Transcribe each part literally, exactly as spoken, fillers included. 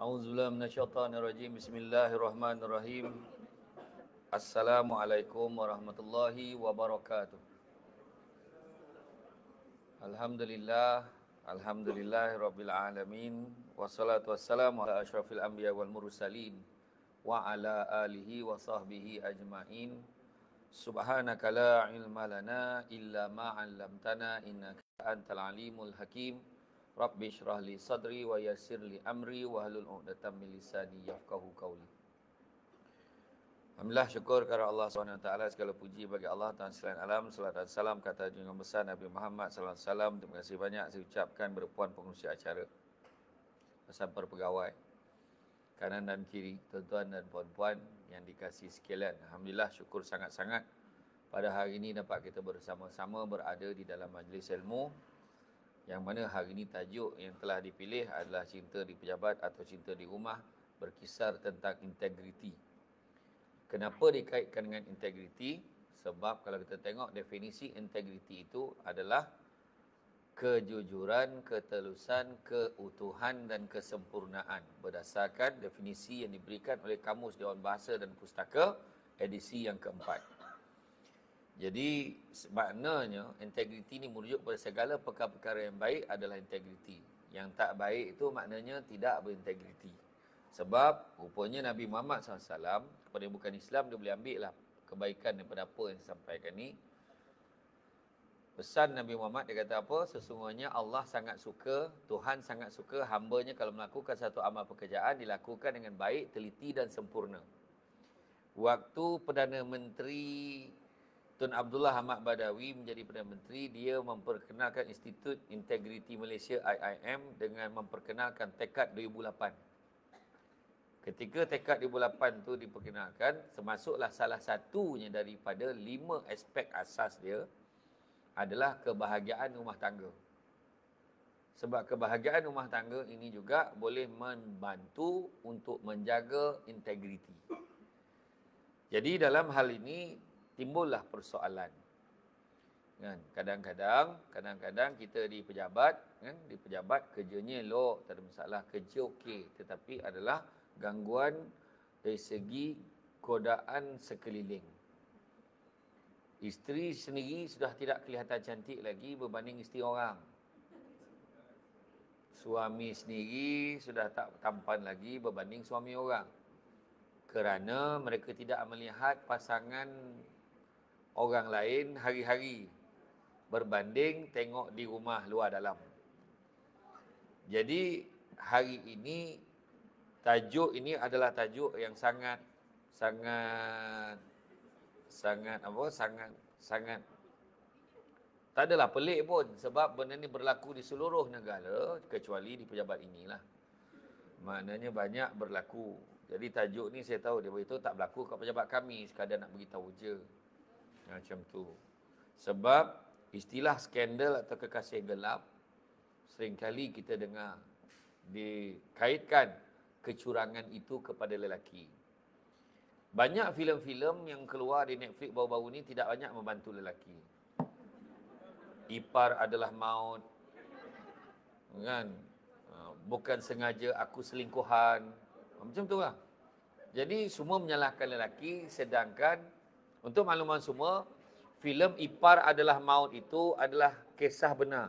A'udzubillahi minasyaitonirrajim. Bismillahirrahmanirrahim. Assalamualaikum warahmatullahi wabarakatuh. Alhamdulillah, alhamdulillahirabbil alamin. Wassalatu wassalamu ala asyrafil anbiya wal mursalin wa ala alihi wa sahbihi ajmain. Subhanaka la ilma lana illa ma 'allamtana innaka antal alimul hakim. Rabbi syrah li sadri wa yassir li amri wa hlul 'uqdatam min lisani yafqahu qawli. Alhamdulillah, syukur kepada Allah subhanahu wa taala, segala puji bagi Allah Tuhan sekalian alam. Salat dan salam kata junjungan besar Nabi Muhammad sallallahu alaihi wasallam. Terima kasih banyak saya ucapkan kepada puan pengurusi acara, bersama pegawai kanan dan kiri, tuan-tuan dan puan-puan yang dikasihi sekalian. Alhamdulillah, syukur sangat-sangat pada hari ini dapat kita bersama-sama berada di dalam majlis ilmu, yang mana hari ini tajuk yang telah dipilih adalah cinta di pejabat atau cinta di rumah, berkisar tentang integriti. Kenapa dikaitkan dengan integriti? Sebab kalau kita tengok definisi integriti itu adalah kejujuran, ketelusan, keutuhan dan kesempurnaan berdasarkan definisi yang diberikan oleh Kamus Dewan Bahasa dan Pustaka edisi yang keempat. Jadi maknanya integriti ini merujuk pada segala perkara-perkara yang baik adalah integriti. Yang tak baik itu maknanya tidak berintegriti. Sebab rupanya Nabi Muhammad sallallahu alaihi wasallam, kepada yang bukan Islam, dia boleh ambil lah kebaikan daripada apa yang disampaikan ni. Pesan Nabi Muhammad, dia kata apa? Sesungguhnya Allah sangat suka, Tuhan sangat suka hambanya kalau melakukan satu amal pekerjaan dilakukan dengan baik, teliti dan sempurna. Waktu Perdana Menteri Tun Abdullah Ahmad Badawi menjadi Perdana Menteri, dia memperkenalkan Institut Integriti Malaysia I I M dengan memperkenalkan tekad dua ribu lapan. Ketika tekad dua ribu lapan tu diperkenalkan, termasuklah salah satunya daripada lima aspek asas dia adalah kebahagiaan rumah tangga. Sebab kebahagiaan rumah tangga ini juga boleh membantu untuk menjaga integriti. Jadi dalam hal ini timbullah persoalan. Kan, kadang-kadang kadang-kadang kita di pejabat, kan, di pejabat kerjanya elok, tak ada masalah, kerja okey, tetapi adalah gangguan dari segi godaan sekeliling. Isteri sendiri sudah tidak kelihatan cantik lagi berbanding isteri orang. Suami sendiri sudah tak tampan lagi berbanding suami orang. Kerana mereka tidak melihat pasangan orang lain hari-hari berbanding tengok di rumah luar dalam. Jadi hari ini tajuk ini adalah tajuk yang sangat sangat sangat apa sangat sangat tak adalah pelik pun, sebab benda ni berlaku di seluruh negara kecuali di pejabat inilah. Maknanya banyak berlaku. Jadi tajuk ni saya tahu dia beritahu tak berlaku kat pejabat kami, sekadar nak beritahu je. Macam tu. Sebab istilah skandal atau kekasih gelap seringkali kita dengar dikaitkan kecurangan itu kepada lelaki. Banyak filem-filem yang keluar di Netflix baru-baru ni tidak banyak membantu lelaki. Ipar adalah maut. Kan? Bukan sengaja aku selingkuhan. Macam tu lah. Jadi semua menyalahkan lelaki, sedangkan untuk makluman semua, filem Ipar Adalah Maut itu adalah kisah benar.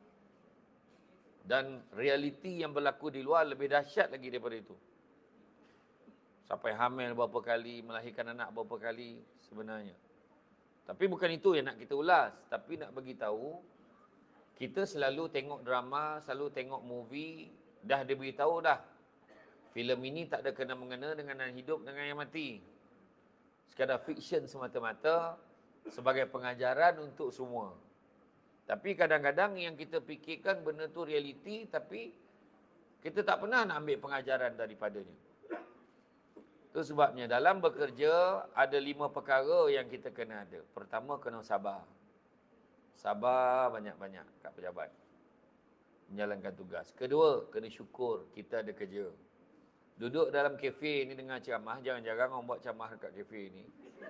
Dan realiti yang berlaku di luar lebih dahsyat lagi daripada itu. Sampai hamil berapa kali, melahirkan anak berapa kali sebenarnya. Tapi bukan itu yang nak kita ulas. Tapi nak bagi tahu, kita selalu tengok drama, selalu tengok movie, dah dia beritahu dah. Filem ini tak ada kena-mengena dengan yang hidup dengan yang mati. Sekadar fiksyen semata-mata sebagai pengajaran untuk semua. Tapi kadang-kadang yang kita fikirkan benda tu realiti, tapi kita tak pernah nak ambil pengajaran daripadanya. Itu sebabnya dalam bekerja ada lima perkara yang kita kena ada. Pertama, kena sabar. Sabar banyak-banyak kat pejabat menjalankan tugas. Kedua, kena syukur kita ada kerja. Duduk dalam kafe ni dengar ceramah, jarang-jarang orang buat ceramah dekat kafe ni.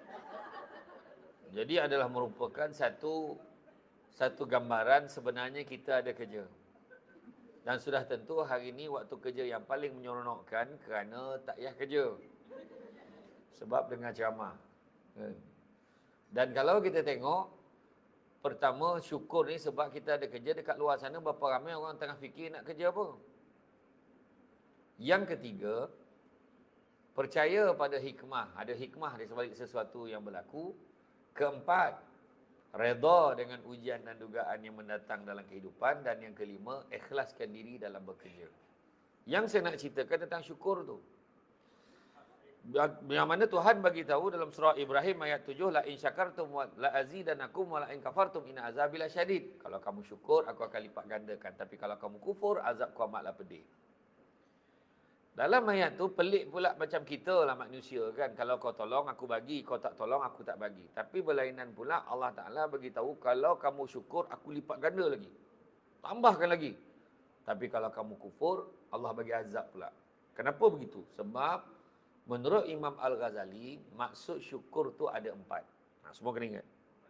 Jadi adalah merupakan satu satu gambaran sebenarnya kita ada kerja. Dan sudah tentu hari ini waktu kerja yang paling menyeronokkan kerana tak payah kerja. Sebab dengar ceramah. Dan kalau kita tengok, pertama syukur ni sebab kita ada kerja dekat luar sana, berapa ramai orang tengah fikir nak kerja apa. Yang ketiga, percaya pada hikmah. Ada hikmah di sebalik sesuatu yang berlaku. Keempat, redha dengan ujian dan dugaan yang mendatang dalam kehidupan. Dan yang kelima, ikhlaskan diri dalam bekerja. Yang saya nak ceritakan tentang syukur tu. Yang mana Tuhan bagi tahu dalam surah Ibrahim ayat tujuh, la in syakartum wa la azidanakum wa la in kafartum inna azabi lasyadid. Kalau kamu syukur, aku akan lipat gandakan. Tapi kalau kamu kufur, azabku amatlah pedih. Dalam ayat tu pelik pula macam kita lah manusia kan. Kalau kau tolong, aku bagi. Kau tak tolong, aku tak bagi. Tapi berlainan pula Allah Ta'ala bagi tahu kalau kamu syukur, aku lipat ganda lagi. Tambahkan lagi. Tapi kalau kamu kufur, Allah bagi azab pula. Kenapa begitu? Sebab menurut Imam Al-Ghazali, maksud syukur tu ada empat. Nah, semua kena ingat.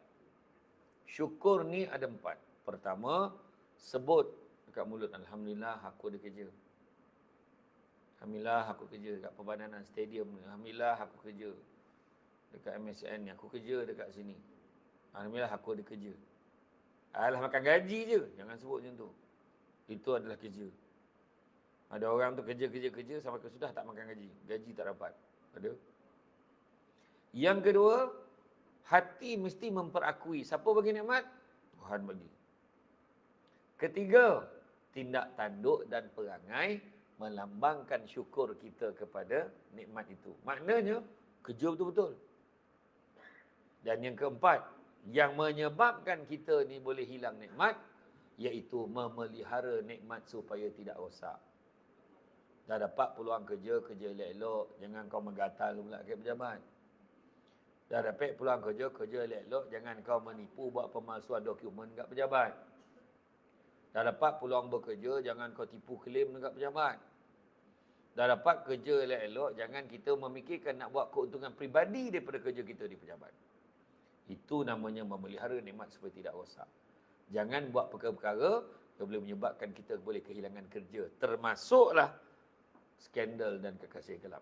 Syukur ni ada empat. Pertama, sebut dekat mulut, Alhamdulillah aku ada kerja. Alhamdulillah aku kerja dekat Perbadanan Stadium ni. Alhamdulillah aku kerja dekat M S N ni. Aku kerja dekat sini. Alhamdulillah aku ada kerja. Alah makan gaji je. Jangan sebut macam tu. Itu adalah kerja. Ada orang tu kerja-kerja-kerja sampai ke sudah tak makan gaji. Gaji tak dapat. Ada. Yang kedua, hati mesti memperakui. Siapa bagi nikmat? Tuhan bagi. Ketiga, tindak tanduk dan perangai melambangkan syukur kita kepada nikmat itu. Maknanya, kerja betul-betul. Dan yang keempat, yang menyebabkan kita ni boleh hilang nikmat, iaitu memelihara nikmat supaya tidak rosak. Dah dapat peluang kerja, kerja elok-elok. Jangan kau menggatal pula ke pejabat. Dah dapat peluang kerja, kerja elok-elok. Jangan kau menipu buat pemalsuan dokumen dekat pejabat. Dah dapat peluang bekerja, jangan kau tipu klaim dekat pejabat. Dah dapat kerja elok-elok, jangan kita memikirkan nak buat keuntungan peribadi daripada kerja kita di pejabat. Itu namanya memelihara nikmat supaya tidak rosak. Jangan buat perkara-perkara yang boleh menyebabkan kita boleh kehilangan kerja. Termasuklah skandal dan kekasih gelap.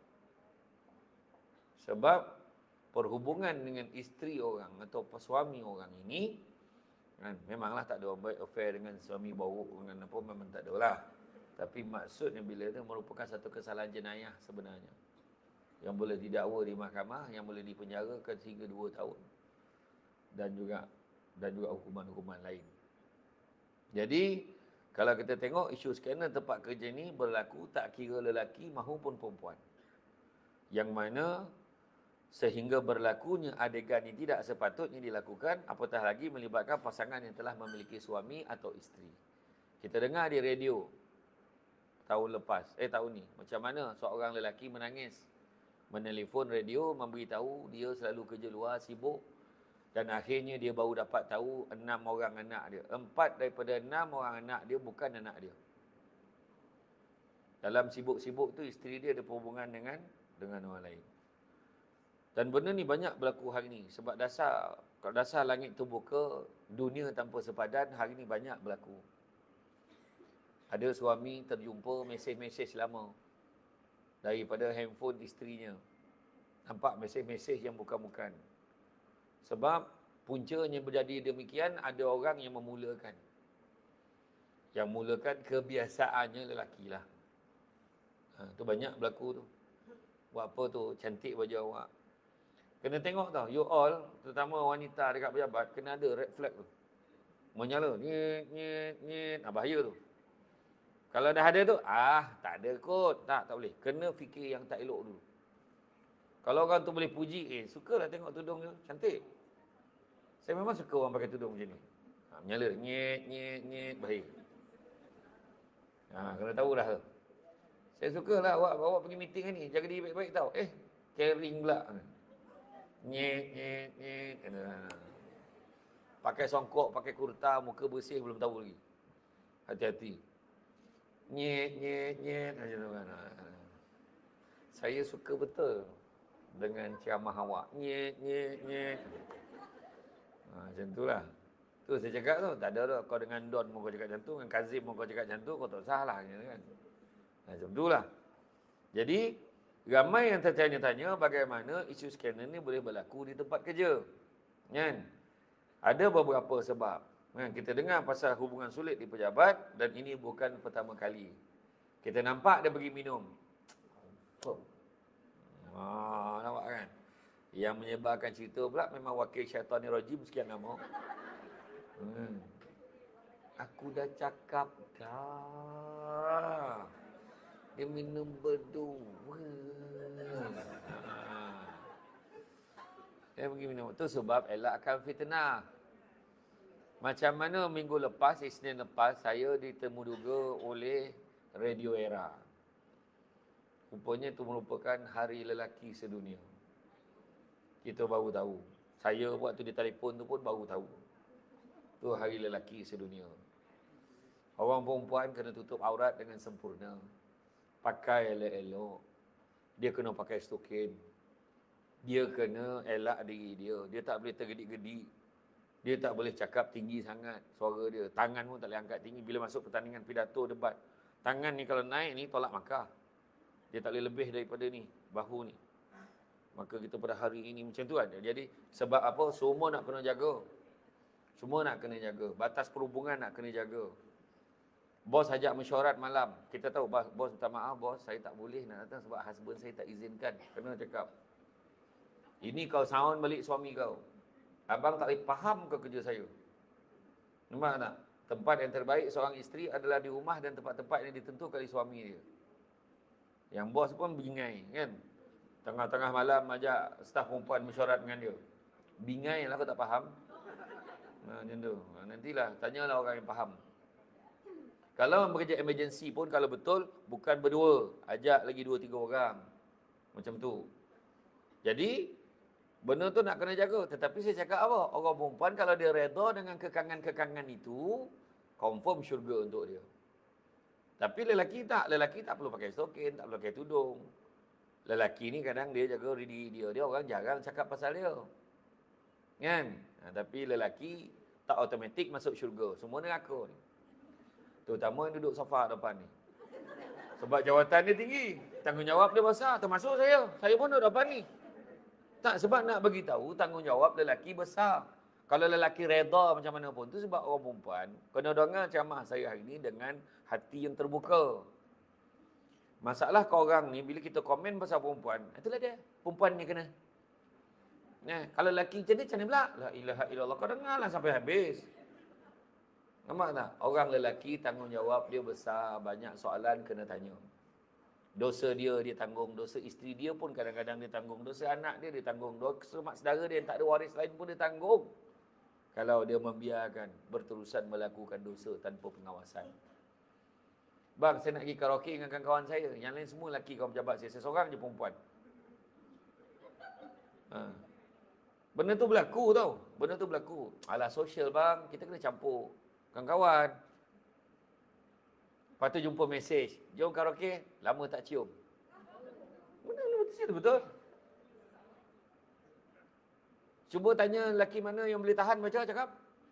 Sebab perhubungan dengan isteri orang atau suami orang ini, kan, memanglah tak ada orang baik affair dengan suami baru dengan apa, memang tak ada lah. Tapi maksudnya bila itu merupakan satu kesalahan jenayah sebenarnya. Yang boleh didakwa di mahkamah, yang boleh dipenjarakan sehingga dua tahun. Dan juga dan juga hukuman-hukuman lain. Jadi, kalau kita tengok isu skandal tempat kerja ni berlaku tak kira lelaki mahupun perempuan. Yang mana sehingga berlakunya adegan yang tidak sepatutnya dilakukan, apatah lagi melibatkan pasangan yang telah memiliki suami atau isteri. Kita dengar di radio tahun lepas, eh tahun ni, macam mana seorang lelaki menangis, menelefon radio, memberitahu dia selalu kerja luar, sibuk, dan akhirnya dia baru dapat tahu enam orang anak dia. Empat daripada enam orang anak dia bukan anak dia. Dalam sibuk-sibuk tu, isteri dia ada perhubungan dengan dengan orang lain. Dan benda ni banyak berlaku hari ni. Sebab dasar, kalau dasar langit terbuka, dunia tanpa sepadan, hari ni banyak berlaku. Ada suami terjumpa mesej-mesej lama daripada handphone isterinya. Nampak mesej-mesej yang bukan-bukan. Sebab puncanya berjadi demikian, ada orang yang memulakan. Yang mulakan kebiasaannya lelaki lah. Ha, tu banyak berlaku tu. Buat apa tu? Cantik baju awak. Kena tengok tau, you all, terutama wanita dekat pejabat, kena ada red flag tu. Menyala, nyet, nyet, nyet. Ah, bahaya tu. Kalau dah ada tu, ah, tak ada kot. Tak, tak boleh. Kena fikir yang tak elok dulu. Kalau orang tu boleh puji, eh, sukalah tengok tudung dia, cantik. Saya memang suka orang pakai tudung macam ni. Ha, menyala, nyet, nyet, nyet, bahaya. Ha, kena tahulah tu. Saya sukalah awak, awak pergi meeting ni, jaga diri baik-baik tau. Eh, caring pula. Nyet, nyet, nyet. Pakai songkok, pakai kurta, muka bersih, belum tahu lagi. Hati-hati. Nyet, nyet, nyet. Macam tu kan. Saya suka betul dengan ceramah awak. Nyet, nyet, nyet. Ha, macam itulah. Tu saya cakap tu, tak ada tu. Kau dengan Don mau kau cakap macam tu, dengan Kazim mau kau cakap macam tu, kau tak salah kan. Macam itulah. Jadi, ramai yang tertanya-tanya bagaimana isu skandal ni boleh berlaku di tempat kerja. Kan? Ada beberapa sebab. Kan? Kita dengar pasal hubungan sulit di pejabat dan ini bukan pertama kali. Kita nampak dia pergi minum. Oh. Ah, nampak kan? Yang menyebarkan cerita pula memang wakil syaitanir rajim sekian nama. Hmm. Aku dah cakap dah. Dia minum berdua. Ah. Dia pergi minum. Itu sebab elakkan fitnah. Macam mana minggu lepas, Isnin lepas, saya ditemuduga oleh Radio Era. Rupanya itu merupakan hari lelaki sedunia. Kita baru tahu. Saya waktu dia telefon tu pun baru tahu. Itu hari lelaki sedunia. Orang perempuan kena tutup aurat dengan sempurna. Pakai elok-elok. Dia kena pakai stokin. Dia kena elak diri dia. Dia tak boleh tergedik-gedik. Dia tak boleh cakap tinggi sangat suara dia. Tangan pun tak boleh angkat tinggi. Bila masuk pertandingan pidato, debat. Tangan ni kalau naik ni tolak markah. Dia tak boleh lebih daripada ni. Bahu ni. Maka kita pada hari ini macam tu ada. Jadi sebab apa? Semua nak kena jaga. Semua nak kena jaga. Batas perhubungan nak kena jaga. Bos ajak mesyuarat malam. Kita tahu, bos minta maaf bos, saya tak boleh nak datang sebab husband saya tak izinkan. Kena cakap. Ini kau sound balik suami kau. Abang tak boleh faham ke kerja saya. Nampak tak? Tempat yang terbaik seorang isteri adalah di rumah dan tempat-tempat yang ditentukan oleh suami dia. Yang bos pun bingai kan. Tengah-tengah malam ajak staf perempuan mesyuarat dengan dia. Bingai lah, aku tak faham. Nah, macam tu. Nantilah, tanyalah orang yang faham. Kalau bekerja emergency pun kalau betul, bukan berdua. Ajak lagi dua tiga orang. Macam tu. Jadi, benda tu nak kena jaga. Tetapi saya cakap apa? Orang perempuan kalau dia reda dengan kekangan-kekangan itu, confirm syurga untuk dia. Tapi lelaki tak. Lelaki tak perlu pakai stokin, tak perlu pakai tudung. Lelaki ni kadang dia jaga diri dia. Dia orang jarang cakap pasal dia. Kan? Ha, tapi lelaki tak automatik masuk syurga. Semua neraka ni. Terutama yang duduk sofa depan ni. Sebab jawatan dia tinggi. Tanggungjawab dia besar. Termasuk saya. Saya pun duduk depan ni. Tak, sebab nak bagi tahu tanggungjawab lelaki besar. Kalau lelaki reda macam mana pun, tu sebab orang perempuan kena dengar ceramah saya hari ni dengan hati yang terbuka. Masalah korang ni, bila kita komen pasal perempuan, itulah dia. Perempuan ni kena. Nah, kalau lelaki macam ni, macam ni pula. La ilaha illallah. Kau dengarlah sampai habis. Nampak tak? Orang lelaki tanggungjawab dia besar. Banyak soalan kena tanya. Dosa dia, dia tanggung. Dosa isteri dia pun kadang-kadang dia tanggung. Dosa anak dia, dia tanggung. Dosa mak saudara dia yang tak ada waris lain pun dia tanggung. Kalau dia membiarkan berterusan melakukan dosa tanpa pengawasan. Bang, saya nak pergi karaoke dengan kawan-kawan saya. Yang lain semua lelaki kawan pejabat saya. Saya seorang je perempuan. Ha. Benda tu berlaku tau. Benda tu berlaku. Alah sosial bang, kita kena campur. Kawan-kawan. Lepas tu jumpa mesej. Jom karaoke, lama tak cium. Benda ni betul betul. Cuba tanya lelaki mana yang boleh tahan baca cakap.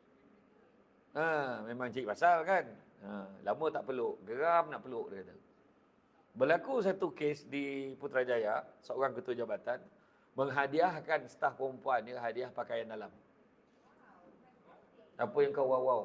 Ha, memang cik pasal kan. Ha, lama tak peluk, geram nak peluk dia kata. Berlaku satu kes di Putrajaya, seorang ketua jabatan menghadiahkan staf perempuan dia hadiah pakaian dalam. Apa yang kau wow-wow?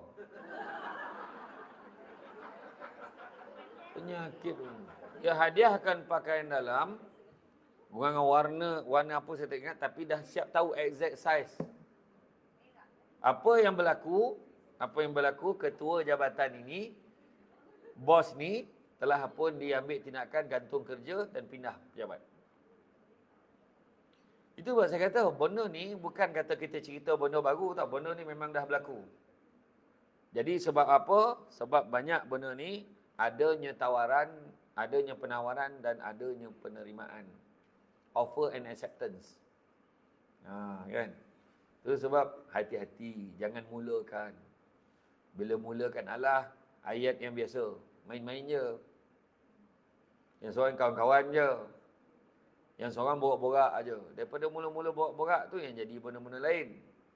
Penyakit. Dia hadiahkan pakaian dalam, bukan warna, warna apa saya tak ingat, tapi dah siap tahu exact size. Apa yang berlaku? Apa yang berlaku? Ketua jabatan ini, bos ni telah pun diambil tindakan gantung kerja dan pindah pejabat. Itu buat saya kata, benda ni bukan kata kita cerita benda baru tau. Benda ni memang dah berlaku. Jadi sebab apa? Sebab banyak benda ni, adanya tawaran, adanya penawaran dan adanya penerimaan. Offer and acceptance. Ha, kan? Itu sebab hati-hati, jangan mulakan. Bila mulakan alah, ayat yang biasa. Main-main je. Yang seorang kawan-kawan je. Yang seorang borak-borak aja. Daripada mula-mula borak-borak tu yang jadi benda-benda lain.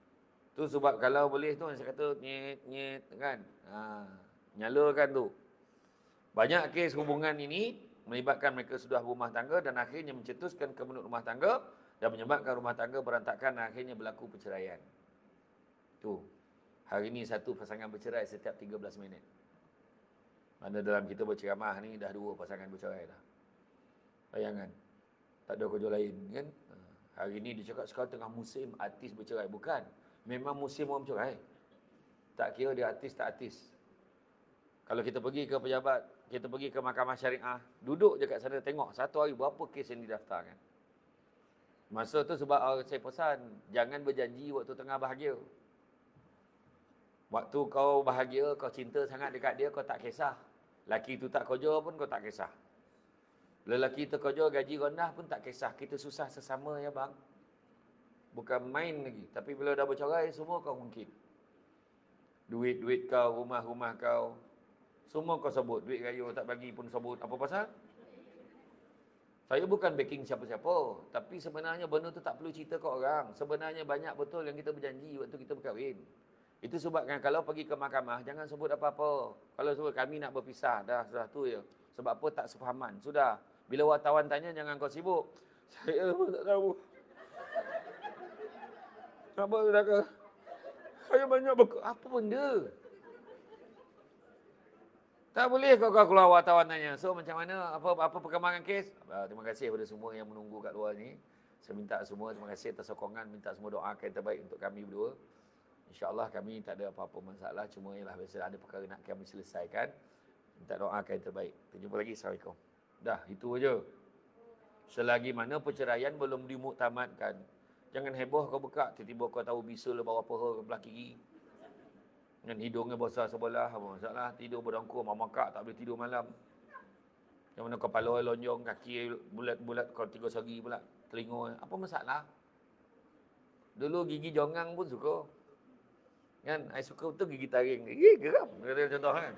Tu sebab kalau boleh tu, saya kata nyet, nyet kan. Ha, nyalakan tu. Banyak kes hubungan ini melibatkan mereka sudah berumah tangga dan akhirnya mencetuskan kemenut rumah tangga dan menyebabkan rumah tangga berantakan dan akhirnya berlaku perceraian. Tu. Hari ini satu pasangan bercerai setiap tiga belas minit. Mana dalam kita berceramah ni dah dua pasangan bercerai dah. Bayangkan. Tak ada kerja lain kan. Hari ini dia cakap sekarang tengah musim artis bercerai. Bukan. Memang musim orang bercerai. Tak kira dia artis tak artis. Kalau kita pergi ke pejabat, kita pergi ke mahkamah syariah, duduk je kat sana tengok satu hari berapa kes yang didaftarkan. Masa tu sebab uh, saya pesan, jangan berjanji waktu tengah bahagia. Waktu kau bahagia, kau cinta sangat dekat dia, kau tak kisah. Laki tu tak kerja pun kau tak kisah. Lelaki tu kerja, gaji rendah pun tak kisah. Kita susah sesama ya bang. Bukan main lagi. Tapi bila dah bercerai, semua kau mungkin. Duit-duit kau, rumah-rumah kau, semua kau sebut. Duit raya tak bagi pun sebut. Apa pasal? Saya bukan backing siapa-siapa. Tapi sebenarnya benda tu tak perlu cerita ke orang. Sebenarnya banyak betul yang kita berjanji waktu kita berkahwin. Itu sebabkan kalau pergi ke mahkamah, jangan sebut apa-apa. Kalau sebut kami nak berpisah, dah sudah tu je. Sebab apa tak sefahaman. Sudah. Bila wartawan tanya, jangan kau sibuk. Saya pun tak tahu. Apa saudara? Saya banyak berk... Apa benda? Tak boleh kau kau keluar wartawan tanya. So macam mana? Apa apa perkembangan kes? Uh, terima kasih kepada semua yang menunggu kat luar ni. Saya minta semua terima kasih atas sokongan, minta semua doakan yang terbaik untuk kami berdua. InsyaAllah kami tak ada apa-apa masalah. Cuma ialah biasa ada perkara nak kami selesaikan. Minta doakan yang terbaik. Kita jumpa lagi. Assalamualaikum. Dah, itu aja. Selagi mana perceraian belum dimuktamadkan. Jangan heboh kau buka, tiba-tiba kau tahu bisul bawah paha belah kiri. Dan hidungnya besar sebelah, apa masalah? Tidur berdongkur, mamakak tak boleh tidur malam. Yang mana kepala lonjong, kaki bulat-bulat, kau tiga segi pula. Telinga, apa masalah? Dulu gigi jongang pun suka. Kan, saya suka betul gigi taring. Gigi geram, kata contoh kan.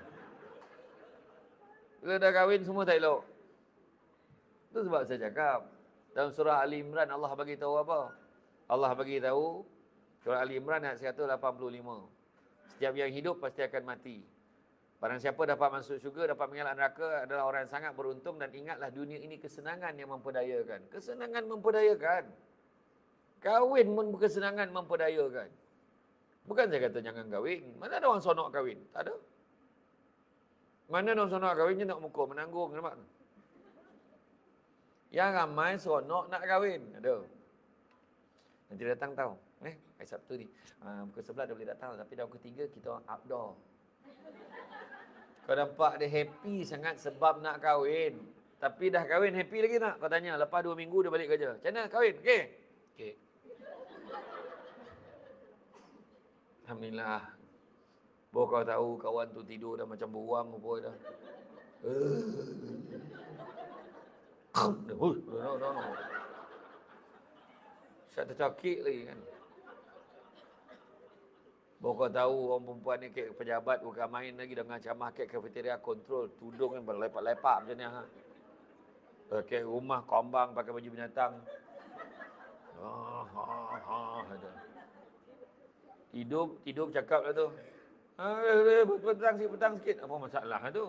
Bila dah kahwin semua tak elok. Itu sebab saya cakap. Dalam surah Ali Imran Allah bagi tahu apa? Allah bagi tahu surah Ali Imran ayat seratus lapan puluh lima. Setiap yang hidup pasti akan mati. Barang siapa dapat masuk syurga, dapat mengelak neraka adalah orang yang sangat beruntung dan ingatlah dunia ini kesenangan yang memperdayakan. Kesenangan memperdayakan. Kahwin pun kesenangan memperdayakan. Bukan saya kata jangan kahwin. Mana ada orang sonok kahwin? Tak ada. Mana ada orang sonok kahwin je nak muka menanggung. Nampak? Yang ramai sonok nak kahwin. Ada. Nanti datang tahu. Eh, hari Sabtu ni. Uh, pukul sebelas dah boleh datang. Tapi dah pukul tiga kita orang outdoor. Kau nampak dia happy sangat sebab nak kahwin. Tapi dah kahwin happy lagi tak? Kau tanya. Lepas dua minggu dia balik kerja. Macam mana kahwin? Okey? Okey. Alhamdulillah. Baru kau tahu kawan tu tidur dah macam beruang apa dah. Saya tercakik lagi kan. Baru kau tahu orang perempuan ni kek pejabat bukan main lagi dengan camah kek kafeteria kontrol. Tudung kan berlepak-lepak macam ni. Ha. Kek rumah kombang pakai baju binatang. Ha, ha, ha, ada. Tidur, tidur bercakap lah tu. Ha, petang sikit, petang sikit. Apa masalah tu?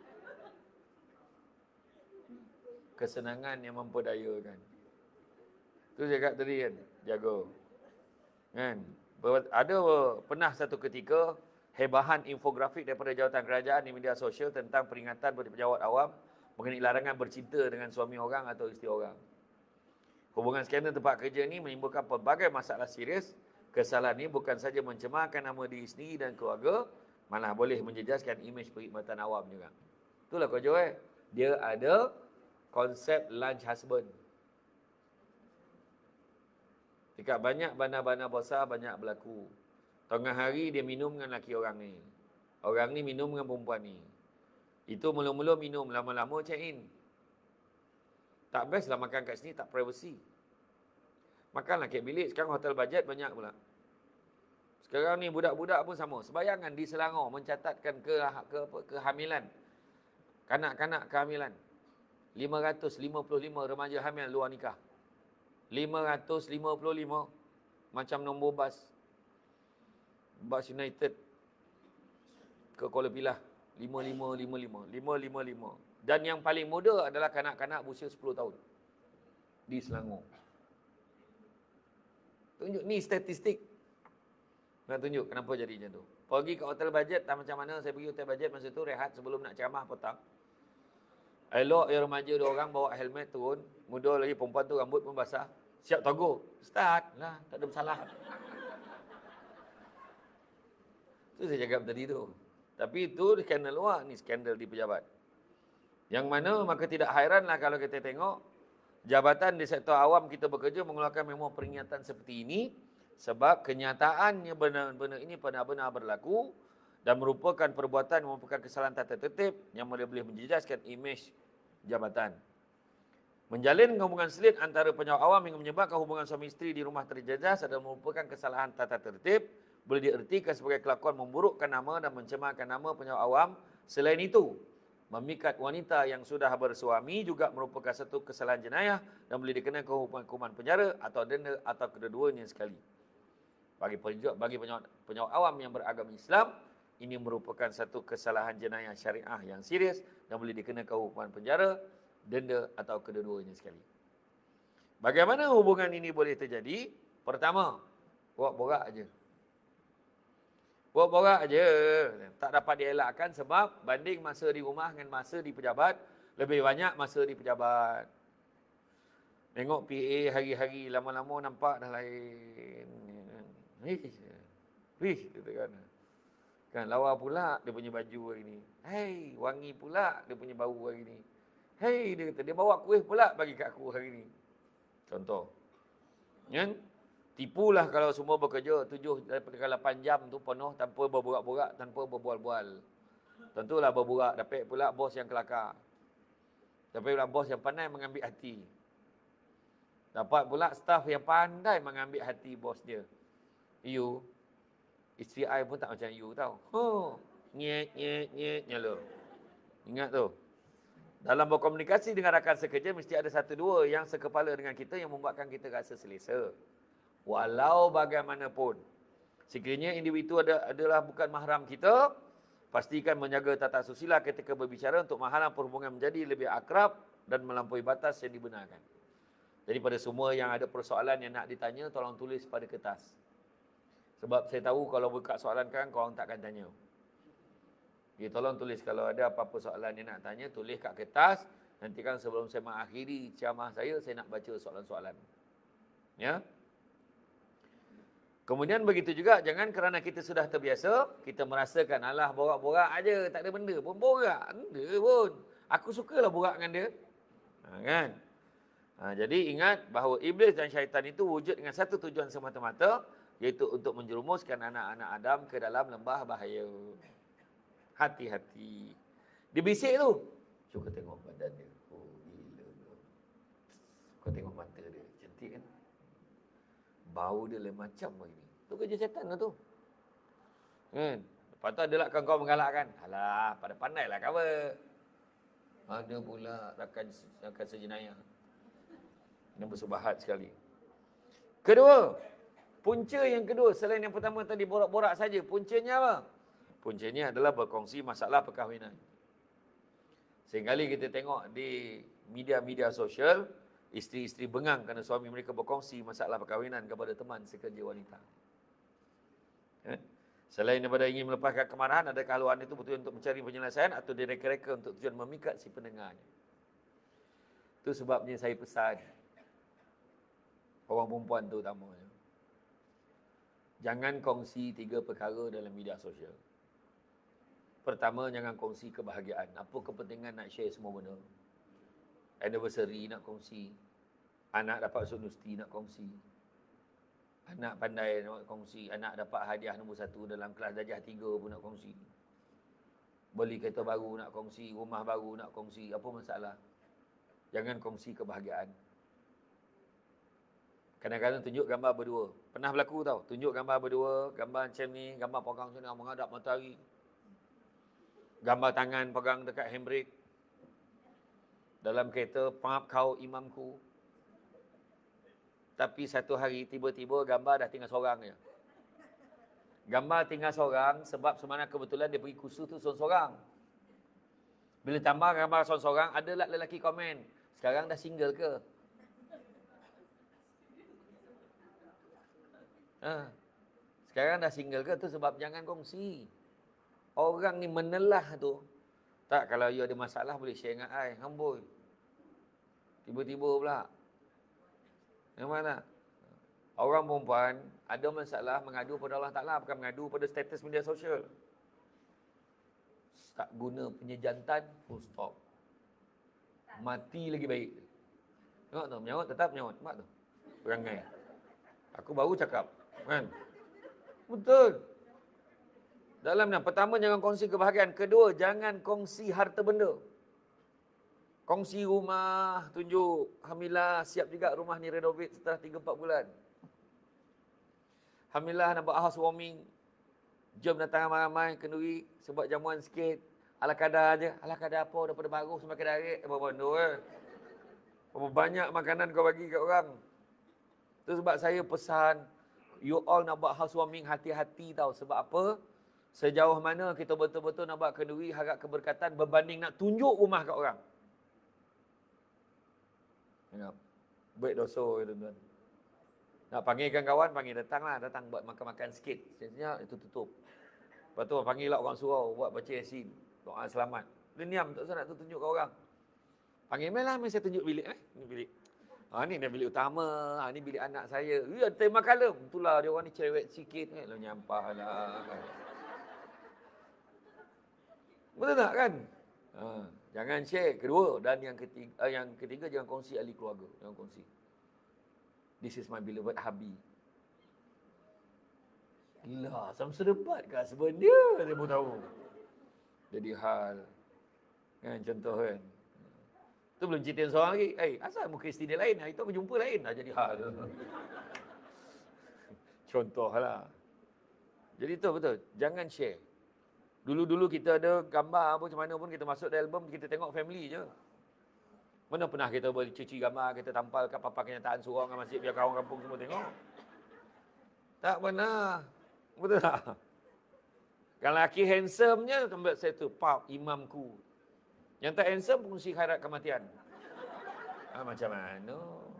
Kesenangan yang memperdayakan. Tu saya cakap tadi kan, jaga. Kan? Ada pernah satu ketika, hebahan infografik daripada jawatan kerajaan di media sosial tentang peringatan kepada pejabat awam mengenai larangan bercinta dengan suami orang atau isteri orang. Hubungan skandal tempat kerja ini menimbulkan pelbagai masalah serius. Kesalahan ini bukan saja mencemarkan nama diri sendiri dan keluarga, malah boleh menjejaskan imej perkhidmatan awam juga. Itulah kau jawab. Dia ada konsep lunch husband. Dekat banyak bandar-bandar besar, banyak berlaku. Tengah hari dia minum dengan laki orang ni. Orang ni minum dengan perempuan ni. Itu mula-mula minum, lama-lama check in. Tak best lah makan kat sini, tak privacy. Makanlah kat bilik, sekarang hotel bajet banyak pula. Sekarang ni budak-budak pun sama. Sebayangan di Selangor mencatatkan ke, ke apa, kehamilan. Kanak-kanak kehamilan. lima ratus lima puluh lima remaja hamil luar nikah. lima ratus lima puluh lima. Macam nombor bas. Bucks United ke Kuala Pilah. lima lima lima lima. lima lima lima. Dan yang paling muda adalah kanak-kanak berusia sepuluh tahun. Di Selangor. Tunjuk ni statistik. Nak tunjuk kenapa jadi macam tu. Pergi ke hotel budget, tak macam mana saya pergi hotel budget masa tu, rehat sebelum nak ceramah petang. Elok ya remaja dua orang bawa helmet turun, muda lagi perempuan tu rambut pun basah. Siap togo. Start lah, tak ada masalah. Itu saya cakap tadi tu. Tapi itu skandal luar, ni skandal di pejabat. Yang mana maka tidak hairanlah kalau kita tengok jabatan di sektor awam kita bekerja mengeluarkan memo peringatan seperti ini sebab kenyataannya benar-benar ini benar-benar berlaku dan merupakan perbuatan yang merupakan kesalahan tata tertib yang boleh menjejaskan imej jabatan. Menjalin hubungan selit antara penjawat awam hingga menyebabkan hubungan suami isteri di rumah terjejas adalah merupakan kesalahan tata tertib, boleh diertikan sebagai kelakuan memburukkan nama dan mencemarkan nama penjawat awam. Selain itu, memikat wanita yang sudah bersuami juga merupakan satu kesalahan jenayah dan boleh dikenakan hukuman penjara atau denda atau kedua-duanya sekali. Bagi penjawat, bagi penjawat, penjawat awam yang beragama Islam, ini merupakan satu kesalahan jenayah syariah yang serius dan boleh dikenakan hukuman penjara, denda atau kedua-duanya sekali. Bagaimana hubungan ini boleh terjadi? Pertama, borak-borak aja. Borak-borak aja. Tak dapat dielakkan sebab banding masa di rumah dengan masa di pejabat, lebih banyak masa di pejabat. Tengok P A hari-hari, lama-lama nampak dah lain. Wih, wih, kata kan. Kan lawa pula dia punya baju hari ni. Hei, wangi pula dia punya bau hari ni. Hei, dia kata dia bawa kuih pula bagi kat aku hari ni. Contoh. Kan? Tipulah kalau semua bekerja tujuh daripada lapan jam tu penuh tanpa berborak-borak, tanpa berbual-bual. Tentulah berborak, dapat pula bos yang kelakar. Dapat pula bos yang pandai mengambil hati. Dapat pula staf yang pandai mengambil hati bos dia. You, isteri I pun tak macam you tau. Oh, nyet, nyet, nyet, nyala. Ingat tu. Dalam berkomunikasi dengan rakan sekerja, mesti ada satu dua yang sekepala dengan kita yang membuatkan kita rasa selesa. Walau bagaimanapun, sekiranya individu ada, adalah bukan mahram kita, pastikan menjaga tata susila ketika berbicara untuk menghalang perhubungan menjadi lebih akrab dan melampaui batas yang dibenarkan. Jadi pada semua yang ada persoalan yang nak ditanya, tolong tulis pada kertas. Sebab saya tahu kalau buka soalan kan, korang takkan tanya. Jadi tolong tulis kalau ada apa-apa soalan yang nak tanya, tulis kat kertas. Nanti kan sebelum saya mengakhiri ceramah saya, saya nak baca soalan-soalan. Ya. Kemudian begitu juga, jangan kerana kita sudah terbiasa, kita merasakan, alah borak-borak aja, tak ada benda pun borak. Benda pun. Aku sukalah borak dengan dia. Ha, kan? Ha, jadi ingat bahawa iblis dan syaitan itu wujud dengan satu tujuan semata-mata, iaitu untuk menjerumuskan anak-anak Adam ke dalam lembah bahaya. Hati-hati. Dia bisik tu. Cuba kau tengok badan dia. Oh, gila. Kau tengok mata dia. Cantik kan? Bau dia lain macam begini. Tu kerja syaitan lah tu. Kan? Lepas tu adalah kawan-kawan menggalakkan. Alah, pada pandailah cover. Ada pula rakan, rakan sejenayah. Yang bersubahat sekali. Kedua, punca yang kedua, selain yang pertama tadi borak-borak saja, puncanya apa? Puncanya adalah berkongsi masalah perkahwinan. Seringkali kita tengok di media-media sosial, isteri-isteri bengang kerana suami mereka berkongsi masalah perkahwinan kepada teman sekerja wanita. Eh? Selain daripada ingin melepaskan kemarahan, adakah haluan itu betul untuk mencari penyelesaian atau direka-reka untuk tujuan memikat si pendengarnya? Itu sebabnya saya pesan orang perempuan tu utamanya, jangan kongsi tiga perkara dalam media sosial. Pertama, jangan kongsi kebahagiaan. Apa kepentingan nak share semua benda? Anniversary nak kongsi. Anak dapat universiti nak kongsi. Anak pandai nak kongsi. Anak dapat hadiah nombor satu dalam kelas darjah tiga pun nak kongsi. Beli kereta baru nak kongsi. Rumah baru nak kongsi. Apa masalah? Jangan kongsi kebahagiaan. Kadang-kadang tunjuk gambar berdua. Pernah berlaku tau. Tunjuk gambar berdua. Gambar macam ni. Gambar pegang sana menghadap matahari. Gambar tangan pegang dekat handbrake. Dalam kereta, maaf kau imamku. Tapi satu hari tiba-tiba gambar dah tinggal seorang je. Gambar tinggal seorang sebab sebenarnya kebetulan dia pergi kursus tu seorang-seorang. Bila tambah gambar seorang-seorang, ada lah lelaki komen, sekarang dah single ke? Ha. Sekarang dah single ke? Tu sebab jangan kongsi. Orang ni menelah tu. Tak, kalau you ada masalah boleh share dengan I. Amboi. Tiba-tiba pula. Yang mana? Orang perempuan ada masalah mengadu pada Allah Ta'ala, bukan mengadu pada status media sosial. Tak guna punya jantan, full stop. Mati lagi baik. Tengok tu, menyawat tetap menyawat. Mak tu. Perangai. Aku baru cakap. Kan? Betul. Dalam yang pertama, jangan kongsi kebahagiaan. Kedua, jangan kongsi harta benda. Kongsi rumah, tunjuk. Alhamdulillah, siap juga rumah ni renovate setelah tiga empat bulan. Alhamdulillah, nak buat housewarming. Jom datang ramai-ramai, kenduri, sebab jamuan sikit. Ala kadar je. Ala kadar apa, daripada baru semakin darik. Apa benda eh. Berapa banyak makanan kau bagi kat orang. Itu sebab saya pesan, you all nak buat housewarming, hati-hati tau. Sebab apa? Sejauh mana kita betul-betul nak buat kenduri, harap keberkatan berbanding nak tunjuk rumah kat orang. Ingat, baik dosa tuan-tuan. Nak panggilkan kawan, panggil datanglah, datang buat makan-makan sikit. Sebenarnya itu tutup. Lepas tu panggil lah orang surau, buat baca yasin, doa selamat. Dia niam, tak usah nak tunjuk kat orang. Panggil main lah, main saya tunjuk bilik. Eh? Ni bilik. Ha, ni dah bilik utama, ha, ni bilik anak saya. Ya, tema kalem. Itulah dia orang ni cerewet sikit. Eh, lo nyampah lah. Betul tak kan? Ha, jangan share. Kedua, dan yang ketiga, uh, yang ketiga jangan kongsi ahli keluarga. Jangan kongsi. This is my beloved hubby. Gila, sama sedebat ke husband dia? Dia pun tahu. Jadi hal. Kan, contoh kan. Tu belum cerita seorang lagi. Eh, hey, asal muka isteri dia lain? Hari tu aku jumpa lain. Dah jadi hal. Contoh lah. Jadi tu betul. Jangan share. Dulu-dulu kita ada gambar apa macam mana pun kita masuk dalam album, kita tengok family je. Mana pernah kita boleh cuci gambar, kita tampal kat papan kenyataan surau dengan masjid biar kawan kampung semua tengok. Tak pernah. Betul tak? Kalau lelaki handsome-nya, tambah saya tu, pap, imamku. Yang tak handsome, fungsi khairat kematian. Ah, macam mana?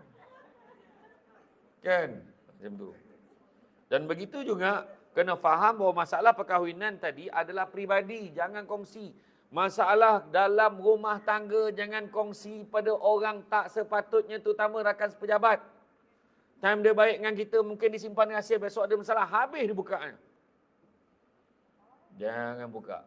Kan? Macam tu. Dan begitu juga, kena faham bahawa masalah perkahwinan tadi adalah peribadi. Jangan kongsi. Masalah dalam rumah tangga, jangan kongsi pada orang tak sepatutnya, terutama rakan sepejabat. Time dia baik dengan kita, mungkin disimpan rahsia, besok ada masalah, habis dibukanya. Jangan buka.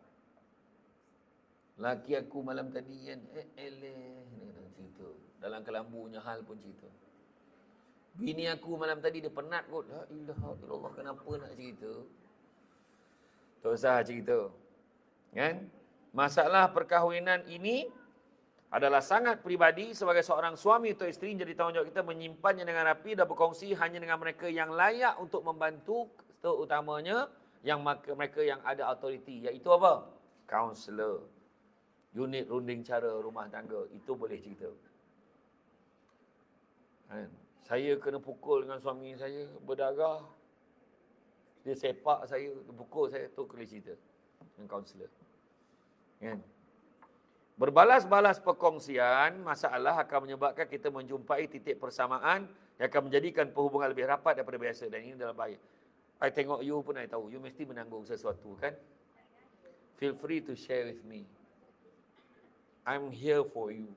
Laki aku malam tadi kan, eh, eleh, cerita. Dalam kelambunya hal pun cerita. Bini aku malam tadi dia penat kot. La ilaha illallah, kenapa nak cerita? Tak usah cerita. Kan? Masalah perkahwinan ini adalah sangat peribadi. Sebagai seorang suami atau isteri, jadi tanggungjawab kita menyimpannya dengan rapi dan berkongsi hanya dengan mereka yang layak untuk membantu, terutamanya yang mereka yang ada autoriti, iaitu apa? Kaunselor. Unit runding cara rumah tangga. Itu boleh cerita. Kan? Saya kena pukul dengan suami saya, berdarah. Dia sepak saya, dia pukul saya, tu boleh cerita dengan kaunselor. Kan? Berbalas-balas perkongsian masalah akan menyebabkan kita menjumpai titik persamaan yang akan menjadikan perhubungan lebih rapat daripada biasa, dan ini dalam bahaya. I tengok you pun I tahu, you mesti menanggung sesuatu kan? Feel free to share with me. I'm here for you.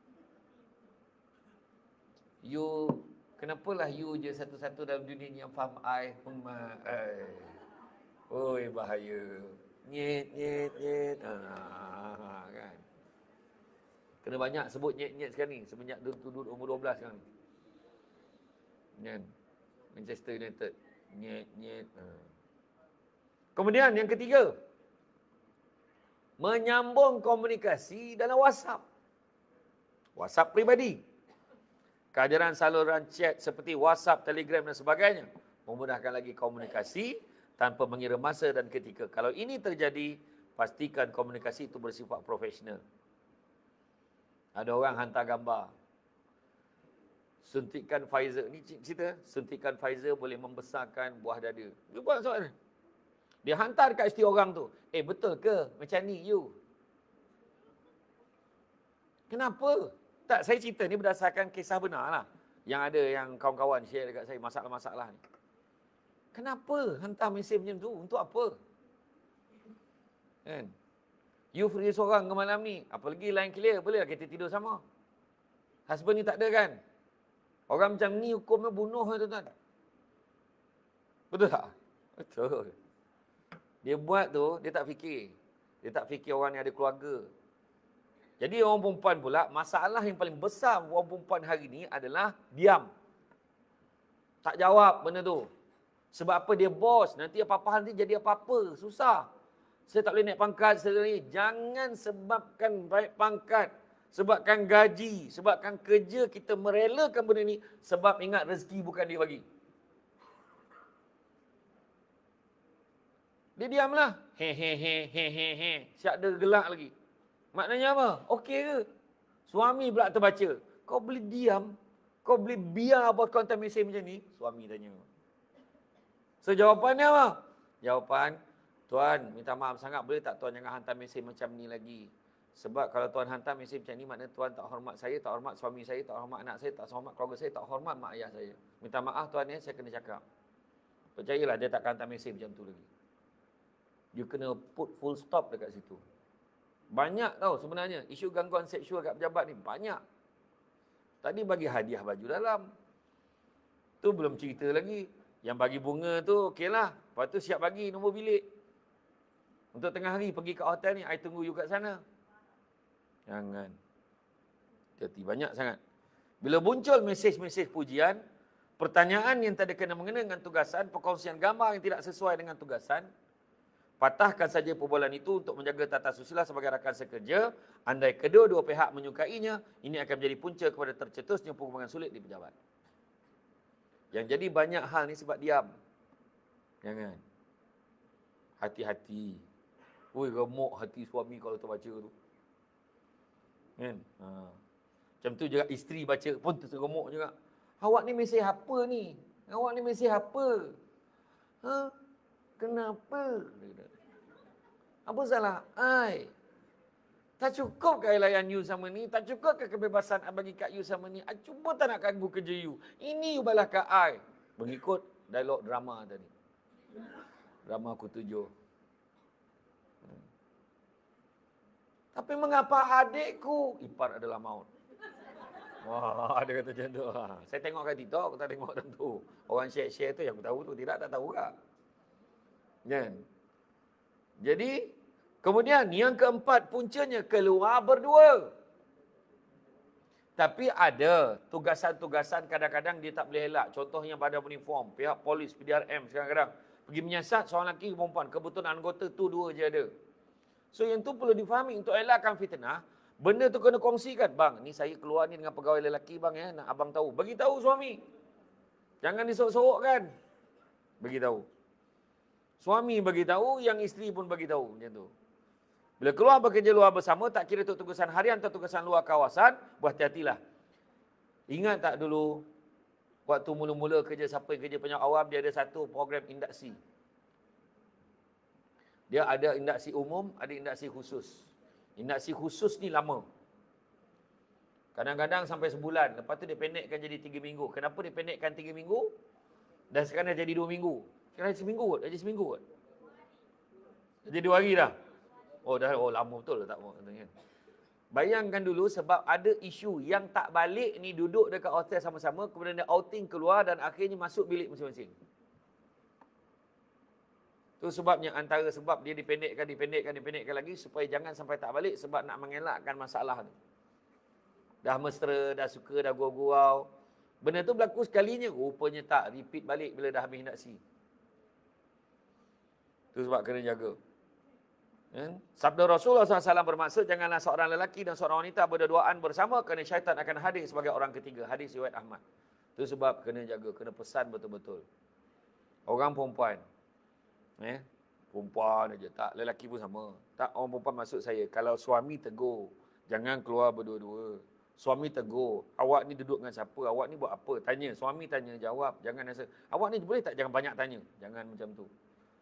You, kenapalah you je satu-satu dalam dunia ni yang faham I? Ummah, eh. Oi, bahaya. Nyet, nyet, nyet. Ah, kan? Kena banyak sebut nyet-nyet sekarang ni. Semenjak duduk umur dua belas sekarang ni. Kan? Manchester United. Nyet-nyet. Ah. Kemudian yang ketiga. Menyambung komunikasi dalam WhatsApp. WhatsApp pribadi. Kehadiran saluran chat seperti WhatsApp, Telegram dan sebagainya memudahkan lagi komunikasi tanpa mengira masa dan ketika. Kalau ini terjadi, pastikan komunikasi itu bersifat profesional. Ada orang hantar gambar. Suntikan Pfizer. Ni cerita, suntikan Pfizer boleh membesarkan buah dada. Dia buat soalan. Dia hantar dekat isteri orang tu. Eh, betul ke macam ni you? Kenapa? Tak, saya cerita ni berdasarkan kisah benar lah. Yang ada yang kawan-kawan share dekat saya masalah-masalah ni. Kenapa hantar mesej macam tu? Untuk apa? Kan? You free seorang ke malam ni? Apalagi line clear, bolehlah kita tidur sama. Husband ni tak ada kan? Orang macam ni hukumnya bunuh tuan-tuan. Betul tak? Betul. Dia buat tu, dia tak fikir. Dia tak fikir orang ni ada keluarga. Jadi orang perempuan pula, masalah yang paling besar orang perempuan hari ni adalah diam. Tak jawab benda tu. Sebab apa? Dia bos. Nanti apa-apa nanti jadi apa-apa. Susah. Saya tak boleh naik pangkat. Saya ni. Jangan sebabkan naik pangkat. Sebabkan gaji. Sebabkan kerja kita merelakan benda ni. Sebab ingat rezeki bukan dia bagi. Dia diamlah. He he he he he he. Siap dia gelak lagi. Maknanya apa? Okey ke? Suami pula terbaca. Kau boleh diam? Kau boleh biar buat kau hantar mesej macam ni? Suami tanya. So jawapannya apa? Jawapan, Tuan minta maaf sangat, boleh tak Tuan jangan hantar mesej macam ni lagi? Sebab kalau Tuan hantar mesej macam ni, maknanya Tuan tak hormat saya, tak hormat suami saya, tak hormat anak saya, tak hormat keluarga saya, tak hormat mak ayah saya. Minta maaf Tuan ya, saya kena cakap. Percayalah dia takkan hantar mesej macam tu lagi. You kena put full stop dekat situ. Banyak tau sebenarnya isu gangguan seksual kat pejabat ni, banyak. Tadi bagi hadiah baju dalam. Tu belum cerita lagi. Yang bagi bunga tu okeylah. Lepas tu siap bagi nombor bilik. Untuk tengah hari pergi kat hotel ni, I tunggu you kat sana. Jangan. Hati banyak sangat. Bila muncul mesej-mesej pujian, pertanyaan yang tak ada kena-mengena dengan tugasan, perkongsian gambar yang tidak sesuai dengan tugasan, patahkan saja perbualan itu untuk menjaga tata susila sebagai rakan sekerja. Andai kedua-dua pihak menyukainya, ini akan menjadi punca kepada tercetusnya perhubungan sulit di pejabat. Yang jadi banyak hal ni sebab diam. Jangan. Hati-hati. Oi, remuk hati suami kalau terbaca tu. Kan? Ha. Macam tu juga isteri baca pun terseremuk juga. Awak ni mesej apa ni? Awak ni mesej apa? Ha? Kenapa? Apa salah ai? Tak cukup ke layan you sama ni? Tak cukup ke kebebasan I bagi kat you sama ni? I cuba tak nak ganggu kerja you. Ini you balas kat I. Mengikut dialog drama tadi. Drama aku tujuh. Hmm. Tapi mengapa adikku? Ipar adalah maut. Wah, ada kata macam tu. Saya tengok kat TikTok, aku tak tengok tentu. Orang share-share tu yang aku tahu tu. Tidak, tak tahu tak. Kan? Jadi, kemudian yang keempat puncanya keluar berdua. Tapi ada tugasan-tugasan kadang-kadang dia tak boleh elak. Contohnya pada uniform, pihak polis, P D R M kadang-kadang pergi menyiasat seorang lelaki perempuan, kebetulan anggota tu dua je ada. So yang tu perlu difahami untuk elakkan fitnah. Benda tu kena kongsikan. Bang, ni saya keluar ni dengan pegawai lelaki bang ya, nak abang tahu. Bagi tahu suami. Jangan disorok-sorokkan. Bagi tahu. Suami bagi tahu, yang isteri pun bagi tahu macam tu. Bila keluar bekerja luar bersama, tak kira itu tugasan harian atau tugasan luar kawasan, berhati-hatilah. Ingat tak dulu, waktu mula-mula kerja siapa yang kerja penyawat awam, dia ada satu program induksi. Dia ada induksi umum, ada induksi khusus. Induksi khusus ni lama. Kadang-kadang sampai sebulan, lepas tu dia pendekkan jadi tiga minggu. Kenapa dia pendekkan tiga minggu? Dan sekarang dah jadi dua minggu. Sekarang seminggu kot, dah jadi seminggu kot. Dah jadi dua hari dah. Oh dah, oh lama betul tak mau katanya. Bayangkan dulu sebab ada isu yang tak balik ni duduk dekat hotel sama-sama, kemudian dia outing keluar dan akhirnya masuk bilik masing-masing. Tu sebabnya antara sebab dia dipendekkan, dipendekkan, dipendekkan lagi supaya jangan sampai tak balik sebab nak mengelakkan masalah tu. Dah mesra, dah suka, dah gurau-gurau. Benda tu berlaku sekalinya, rupanya tak repeat balik bila dah habis induksi. Tu sebab kena jaga. Ya? Sabda Rasulullah sallallahu alaihi wasallam bermaksud janganlah seorang lelaki dan seorang wanita berdua-duaan bersama kerana syaitan akan hadir sebagai orang ketiga. Hadis riwayat Ahmad. Itu sebab kena jaga, kena pesan betul-betul. Orang perempuan. Eh, perempuan aja tak, lelaki pun sama. Tak, orang perempuan maksud saya, kalau suami tegur, jangan keluar berdua-dua. Suami tegur, awak ni duduk dengan siapa? Awak ni buat apa? Tanya, suami tanya, jawab. Jangan rasa, awak ni boleh tak jangan banyak tanya. Jangan macam tu.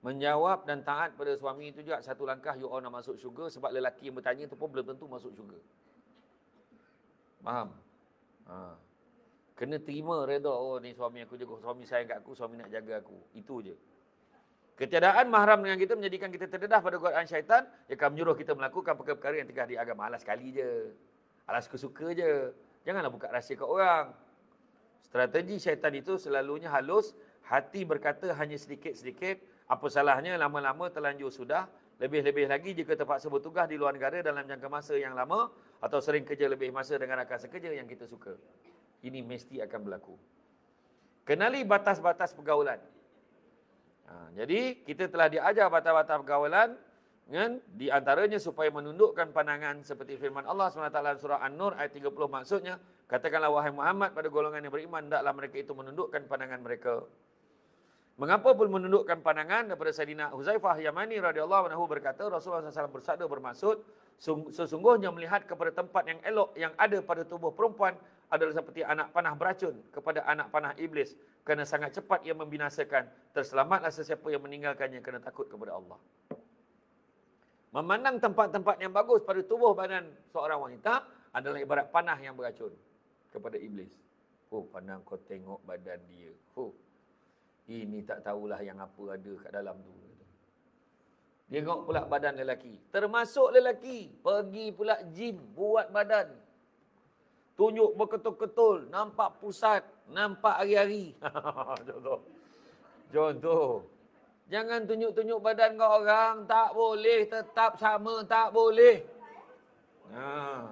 Menjawab dan taat pada suami itu juga satu langkah you all nak masuk syurga, sebab lelaki yang bertanya tu pun belum tentu masuk syurga. Faham? Ha. Kena terima redha, oh ni suami aku jaga, suami sayang kat aku, suami nak jaga aku. Itu je. Ketiadaan mahram dengan kita menjadikan kita terdedah pada godaan syaitan, dia akan menyuruh kita melakukan perkara-perkara yang tegah di agama. Alas sekali je. Alas suka-suka je. Janganlah buka rahsia kat orang. Strategi syaitan itu selalunya halus, hati berkata hanya sedikit-sedikit. Apa salahnya lama-lama terlanjur sudah. Lebih-lebih lagi jika terpaksa bertugas di luar negara dalam jangka masa yang lama, atau sering kerja lebih masa dengan rakan sekerja yang kita suka. Ini mesti akan berlaku. Kenali batas-batas pergaulan. Ha, jadi kita telah diajar batas-batas pergaulan, kan? Di antaranya supaya menundukkan pandangan seperti firman Allah subhanahu wa taala surah An-Nur ayat tiga puluh, maksudnya, katakanlah wahai Muhammad pada golongan yang beriman, hendaklah mereka itu menundukkan pandangan mereka. Mengapa pun menundukkan pandangan? Daripada Sayyidina Huzaifah Yamani radhiyallahu anhu berkata, Rasulullah sallallahu alaihi wasallam bersabda bermaksud, sesungguhnya melihat kepada tempat yang elok yang ada pada tubuh perempuan adalah seperti anak panah beracun kepada anak panah iblis, kerana sangat cepat ia membinasakan. Terselamatlah sesiapa yang meninggalkannya kerana takut kepada Allah. Memandang tempat-tempat yang bagus pada tubuh badan seorang wanita adalah ibarat panah yang beracun kepada iblis. Oh, pandang kau tengok badan dia. Oh, ini tak tahulah yang apa ada kat dalam tu. Dia tengok pula badan lelaki. Termasuk lelaki. Pergi pula gym, buat badan. Tunjuk berketul-ketul. Nampak pusat. Nampak hari-hari. Contoh. Contoh. Jangan tunjuk-tunjuk badan kau orang. Tak boleh. Tetap sama. Tak boleh. Ha.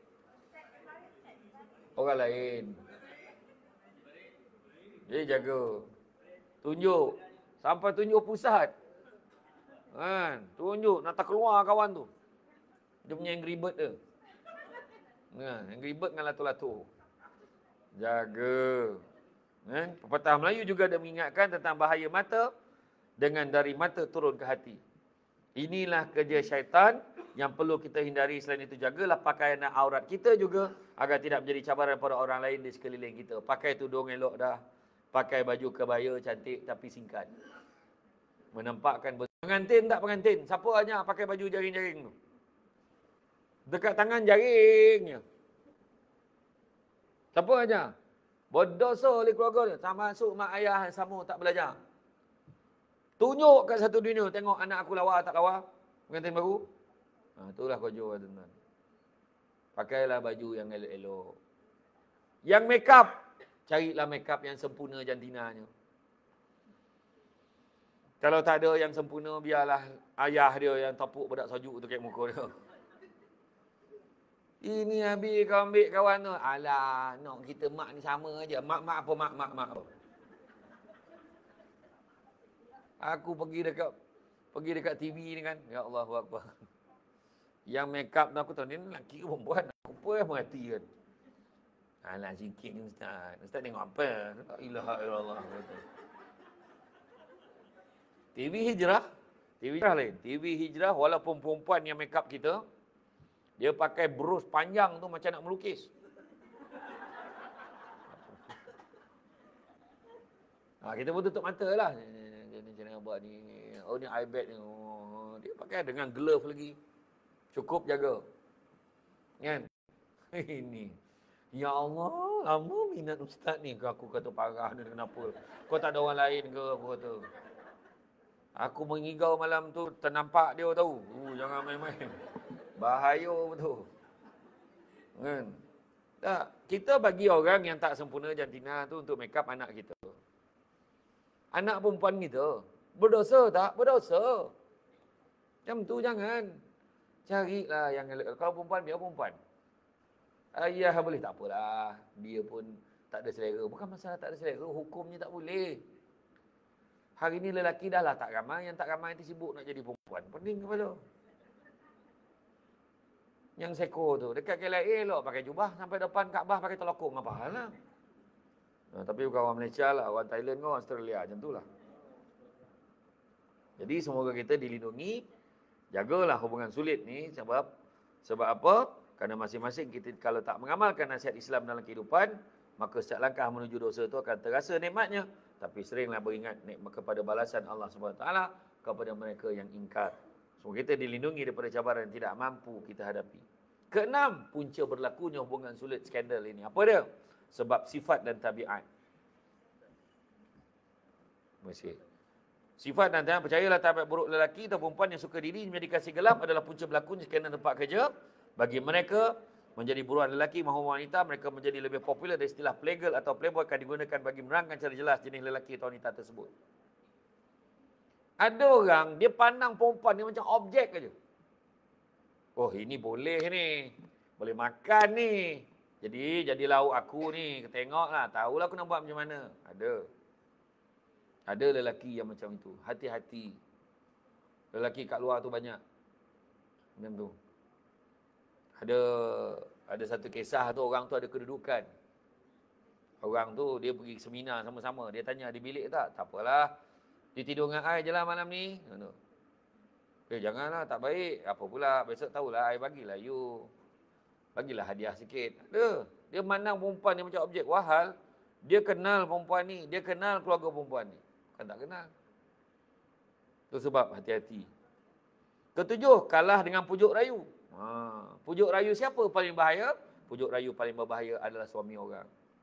Orang lain. Jadi jaga. Tunjuk. Sampai tunjuk pusat. Kan? Tunjuk. Nak tak keluar kawan tu. Dia punya Angry Bird dia. Kan? Angry Bird dengan lato-lato. Jaga. Kan? Pepatah Melayu juga ada mengingatkan tentang bahaya mata. Dengan dari mata turun ke hati. Inilah kerja syaitan yang perlu kita hindari. Selain itu, jagalah pakaian dan aurat kita juga. Agar tidak menjadi cabaran pada orang lain di sekeliling kita. Pakai tudung elok dah. Pakai baju kebaya cantik tapi singkat. Menampakkan pengantin tak pengantin. Siapa hanya pakai baju jaring-jaring tu? Dekat tangan jaringnya. Siapa hanya? Berdosa oleh keluarga dia. Tak masuk mak ayah sama tak belajar. Tunjuk kat satu dunia. Tengok anak aku lawa tak lawa. Pengantin baru. Ha, itulah kau jual tuan-tuan. Pakailah baju yang elok-elok. Yang make up. Carilah make up yang sempurna jantinanya. Kalau tak ada yang sempurna, biarlah ayah dia yang topuk bedak sajuk tu kat muka dia. Ini habis kau ambil kawan tu. Alah, nak kita mak ni sama aja. Mak-mak apa, mak-mak-mak apa. Aku pergi dekat pergi dekat T V ni kan. Ya Allah, apa. Yang make up tu aku tahu ni lelaki ke perempuan. Aku pun mati kan. Alah sikit ni Ustaz. Ustaz tengok apa? La ilaha illallah. T V hijrah. T V hijrah lain. T V hijrah walaupun perempuan yang make up kita, dia pakai brus panjang tu macam nak melukis. Ha, kita pun tutup mata lah. Macam mana buat ni. Oh ni iPad ni. Oh, dia pakai dengan glove lagi. Cukup jaga. Kan? Ini. Ya Allah, lama minat ustaz ni. Aku kata parah ni kenapa? Kau tak ada orang lain ke? Aku kata. Aku mengigau malam tu, ternampak dia tahu. Uh, jangan main-main. Bahaya betul. Kan? Tak, kita bagi orang yang tak sempurna jantina tu untuk make up anak kita. Anak perempuan kita. Berdosa tak? Berdosa. Macam tu jangan. Carilah yang kalau perempuan, biar perempuan. Ayah boleh, tak apalah. Dia pun tak ada selera. Bukan masalah tak ada selera, hukumnya tak boleh. Hari ni lelaki dah lah tak ramai. Yang tak ramai nanti sibuk nak jadi perempuan. Pening kepala. Yang seko tu. Dekat K L A elok pakai jubah. Sampai depan Kaabah pakai telokong. Apa hal lah. Nah, tapi bukan orang Malaysia lah. Orang Thailand ke orang Australia. Macam tu lah. Jadi semoga kita dilindungi. Jagalah hubungan sulit ni. Sebab Sebab apa? Kerana masing-masing kita kalau tak mengamalkan nasihat Islam dalam kehidupan, maka setiap langkah menuju dosa itu akan terasa nikmatnya. Tapi seringlah beringat nikmat kepada balasan Allah subhanahu wa taala. kepada mereka yang ingkar. So, kita dilindungi daripada cabaran yang tidak mampu kita hadapi. Keenam, punca berlakunya hubungan sulit skandal ini. Apa dia? Sebab sifat dan tabiat. Masih. Sifat dan tabiat, percayalah tabiat buruk lelaki atau perempuan yang suka diri menjadi kasih gelap adalah punca berlakunya skandal tempat kerja. Bagi mereka, menjadi buruan lelaki maupun wanita, mereka menjadi lebih popular dari istilah playgirl atau playboy akan digunakan bagi menerangkan secara jelas jenis lelaki atau wanita tersebut. Ada orang, dia pandang perempuan ni macam objek aja. Oh, ini boleh ni. Boleh makan ni. Jadi, jadi lauk aku ni. Tengoklah, tahulah aku nak buat macam mana. Ada. Ada lelaki yang macam itu. Hati-hati. Lelaki kat luar tu banyak. Macam tu. Ada ada satu kisah tu, orang tu ada kedudukan. Orang tu, dia pergi seminar sama-sama. Dia tanya, ada bilik tak? Tak apalah. Dia tidur dengan I je lah malam ni. Eh, janganlah, tak baik. Apa pula, besok tahulah, I bagilah you. Bagilah hadiah sikit. Ada. Dia mandang perempuan ni macam objek. Wahal, dia kenal perempuan ni. Dia kenal keluarga perempuan ni. Kan tak kenal. Itu sebab hati-hati. Ketujuh, kalah dengan pujuk rayu. Ha, pujuk rayu siapa paling bahaya? Pujuk rayu paling berbahaya adalah suami orang.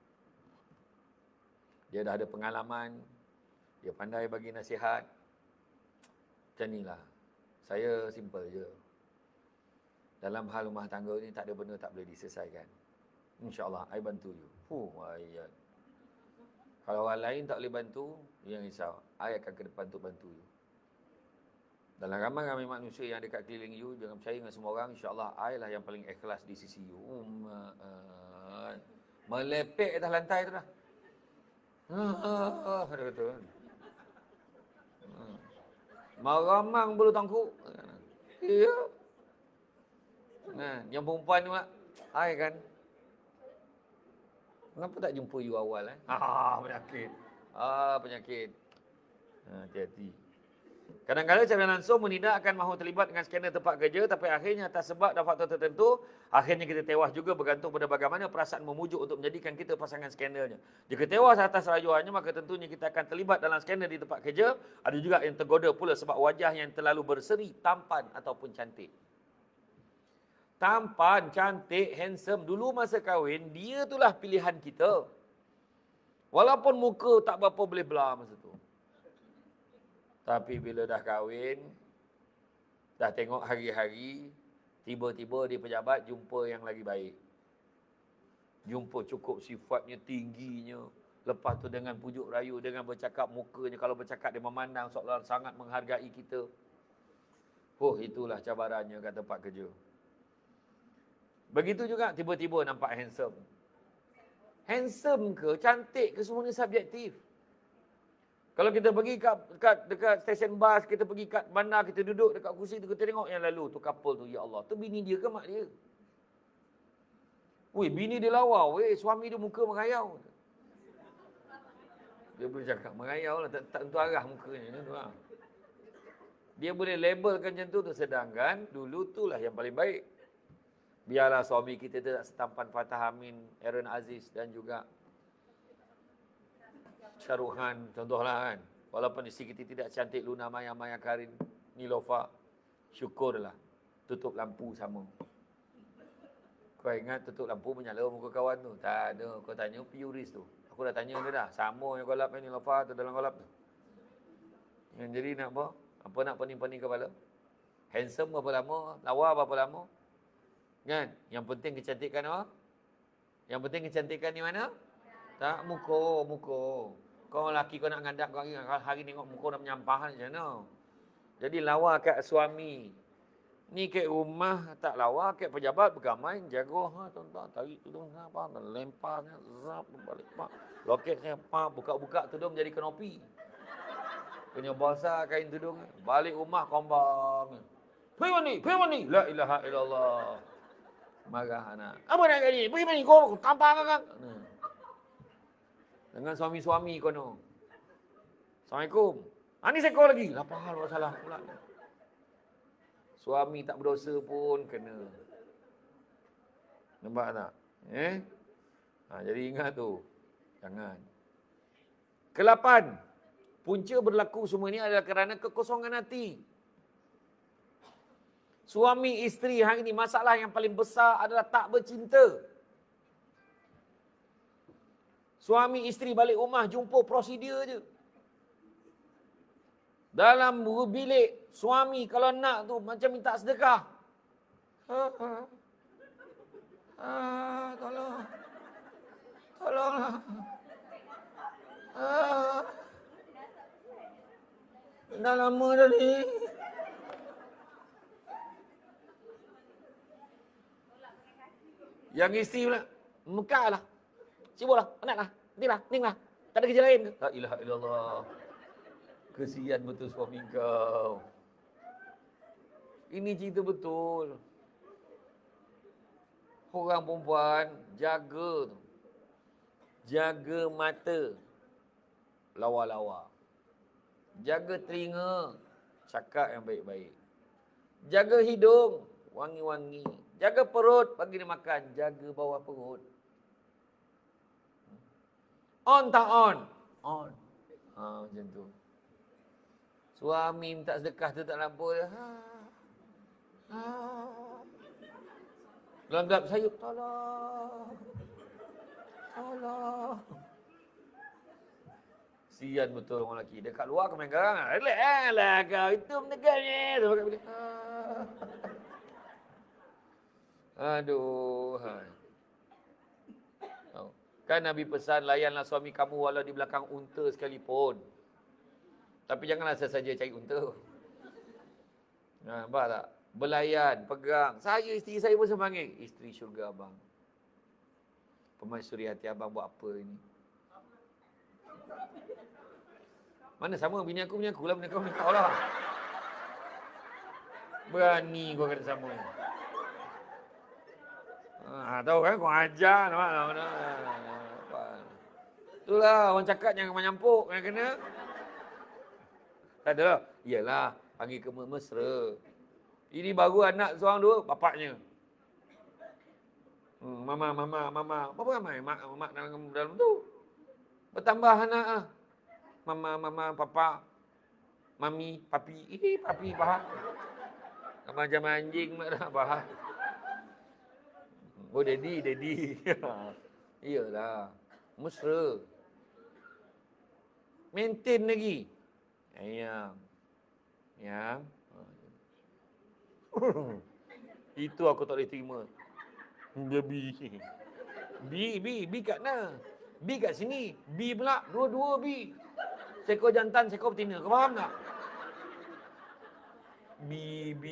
Dia dah ada pengalaman. Dia pandai bagi nasihat. Macam inilah. Saya simple je. Dalam hal rumah tangga ni tak ada benda tak boleh diselesaikan. InsyaAllah, I bantu you. Fuh, ayat. Kalau orang lain tak boleh bantu, jangan risau. I akan ke depan untuk bantu you. Dalam ramai-ramai manusia yang dekat keliling you, jangan percaya dengan semua orang. InsyaAllah, I lah yang paling ikhlas di sisi you. Uh, melepek atas lantai tu dah. Ah, ada kata. Maramang bulu tangkuk. Ya. Nah, yang perempuan ni mak, hai kan. Kenapa tak jumpa you awal eh? Ah, penyakit. Ah, penyakit. Ha, hati-hati. Kadang-kadang secara langsung menindak akan mahu terlibat dengan skandal tempat kerja, tapi akhirnya atas sebab dan faktor tertentu, akhirnya kita tewas juga bergantung pada bagaimana perasaan memujuk untuk menjadikan kita pasangan skandalnya. Jika tewas atas rayuannya, maka tentunya kita akan terlibat dalam skandal di tempat kerja. Ada juga yang tergoda pula sebab wajah yang terlalu berseri, tampan ataupun cantik. Tampan, cantik, handsome. Dulu masa kahwin, dia itulah pilihan kita. Walaupun muka tak berapa boleh belah masa tu. Tapi bila dah kahwin, dah tengok hari-hari, tiba-tiba di pejabat jumpa yang lagi baik. Jumpa cukup sifatnya, tingginya. Lepas tu dengan pujuk rayu, dengan bercakap mukanya. Kalau bercakap dia memandang seolah sangat menghargai kita. Oh, itulah cabarannya kat tempat kerja. Begitu juga tiba-tiba nampak handsome. Handsome ke, cantik ke, semuanya subjektif. Kalau kita pergi kat, kat, dekat stesen bas, kita pergi kat bandar, kita duduk dekat kursi tu, kita tengok yang lalu tu couple tu, ya Allah, tu bini dia ke mak dia? Weh, bini dia lawa, weh, suami dia muka merayau. Dia boleh cakap merayau lah, tak, tak tentu arah mukanya. Tu lah. Dia boleh labelkan macam tu, tu, sedangkan dulu tu lah yang paling baik. Biarlah suami kita tak setampan Fatah Amin, Aaron Aziz dan juga Syaruhan, contohlah kan. Walaupun isteri kita tidak cantik Luna Maya, Maya Karin, Nilofa, syukurlah. Tutup lampu sama. Kau ingat tutup lampu menyala muka kawan tu? Tak ada. Kau tanya Puris tu. Aku dah tanya dia dah. Sama yang golap ni Nilofa tu dalam golap tu. Yang jadi nak apa? Apa nak pening-pening kepala? Handsome berapa lama? Lawa berapa lama? Kan? Yang penting kecantikan apa? Yang penting kecantikan di mana? Tak, muka, muka. Kau lelaki kau nak ngadap kau hari, hari tengok muka nak menyampah macam mana. Jadi lawa kat suami. Ni kat rumah tak lawa, kat pejabat bergamai, jago ha tuan-tuan, tarik tudung apa, lemparnya zap balik pak. Loketnya pak, buka-buka tudung jadi kenopi. Punya basah kain tudung, balik rumah kombang. Pergi mandi, pergi mandi. La ilaha illallah. Marah anak. Apa nak jadi? Pergi mandi kau tampar kakak. Dengan suami-suami kono. Assalamualaikum. Ha, ni sekor lagi. Apa hal masalah pula. Suami tak berdosa pun kena. Nampak tak? Eh? Ha, jadi ingat tu. Jangan. Kelapan. Punca berlaku semua ini adalah kerana kekosongan hati. Suami isteri hari ini masalah yang paling besar adalah tak bercinta. Suami isteri balik rumah jumpa prosedur je. Dalam bilik suami kalau nak tu macam minta sedekah. Ha, ha. Ah, tolong. Tolonglah. Ah. Dah lama dah ni. Yang isteri pula, mekak lah. Sibuklah, penatlah, nantilah, ninglah. Tak ada kerja lain ke? La ilaha illallah. Kesian betul suami kau. Ini cerita betul. Orang perempuan jaga tu. Jaga mata. Lawa-lawa. Jaga telinga. Cakap yang baik-baik. Jaga hidung. Wangi-wangi. Jaga perut. Bagi dia makan. Jaga bawah perut. On tak on? On. Ha, macam tu. Suami minta sedekah tu tak nampu. Ha. Ha. Gelap-gelap sayup. Tolong. Tolong. Sian betul orang lelaki. Dekat luar kau main garang. Relax lah kau. Itu menegaknya. Aduh. Kan Nabi pesan layanlah suami kamu walau di belakang unta sekalipun. Tapi janganlah saja cari unta. Nah, nampak tak? Belayan, pegang. Saya, isteri saya pun semangat. Isteri syurga abang. Pemaisuri hati abang buat apa ini? Mana sama bini aku punya aku lah, bini kau ni tak lah. Berani kau kata sama. Ha, tahu kan kau ajar nampak tak? Itulah orang cakap jangan menyampuk, kena kena. Tak ada lah. Iyalah, panggil ke mesra. Ini baru anak seorang dua, bapaknya. Hmm, mama, mama, mama. Apa ramai mak, mak dalam, dalam tu? Bertambah anak ah. Mama, mama, papa, mami, papi. Eh, papi, faham. Macam anjing mak dah faham. Oh, daddy, daddy. Iyalah. Mesra. Maintain lagi. Ayam. Yang. Itu aku tak boleh terima. Baby. B, B, B kat mana? B kat sini. B pula. Dua-dua B. Seekor jantan, seekor betina. Kau faham tak? B, B.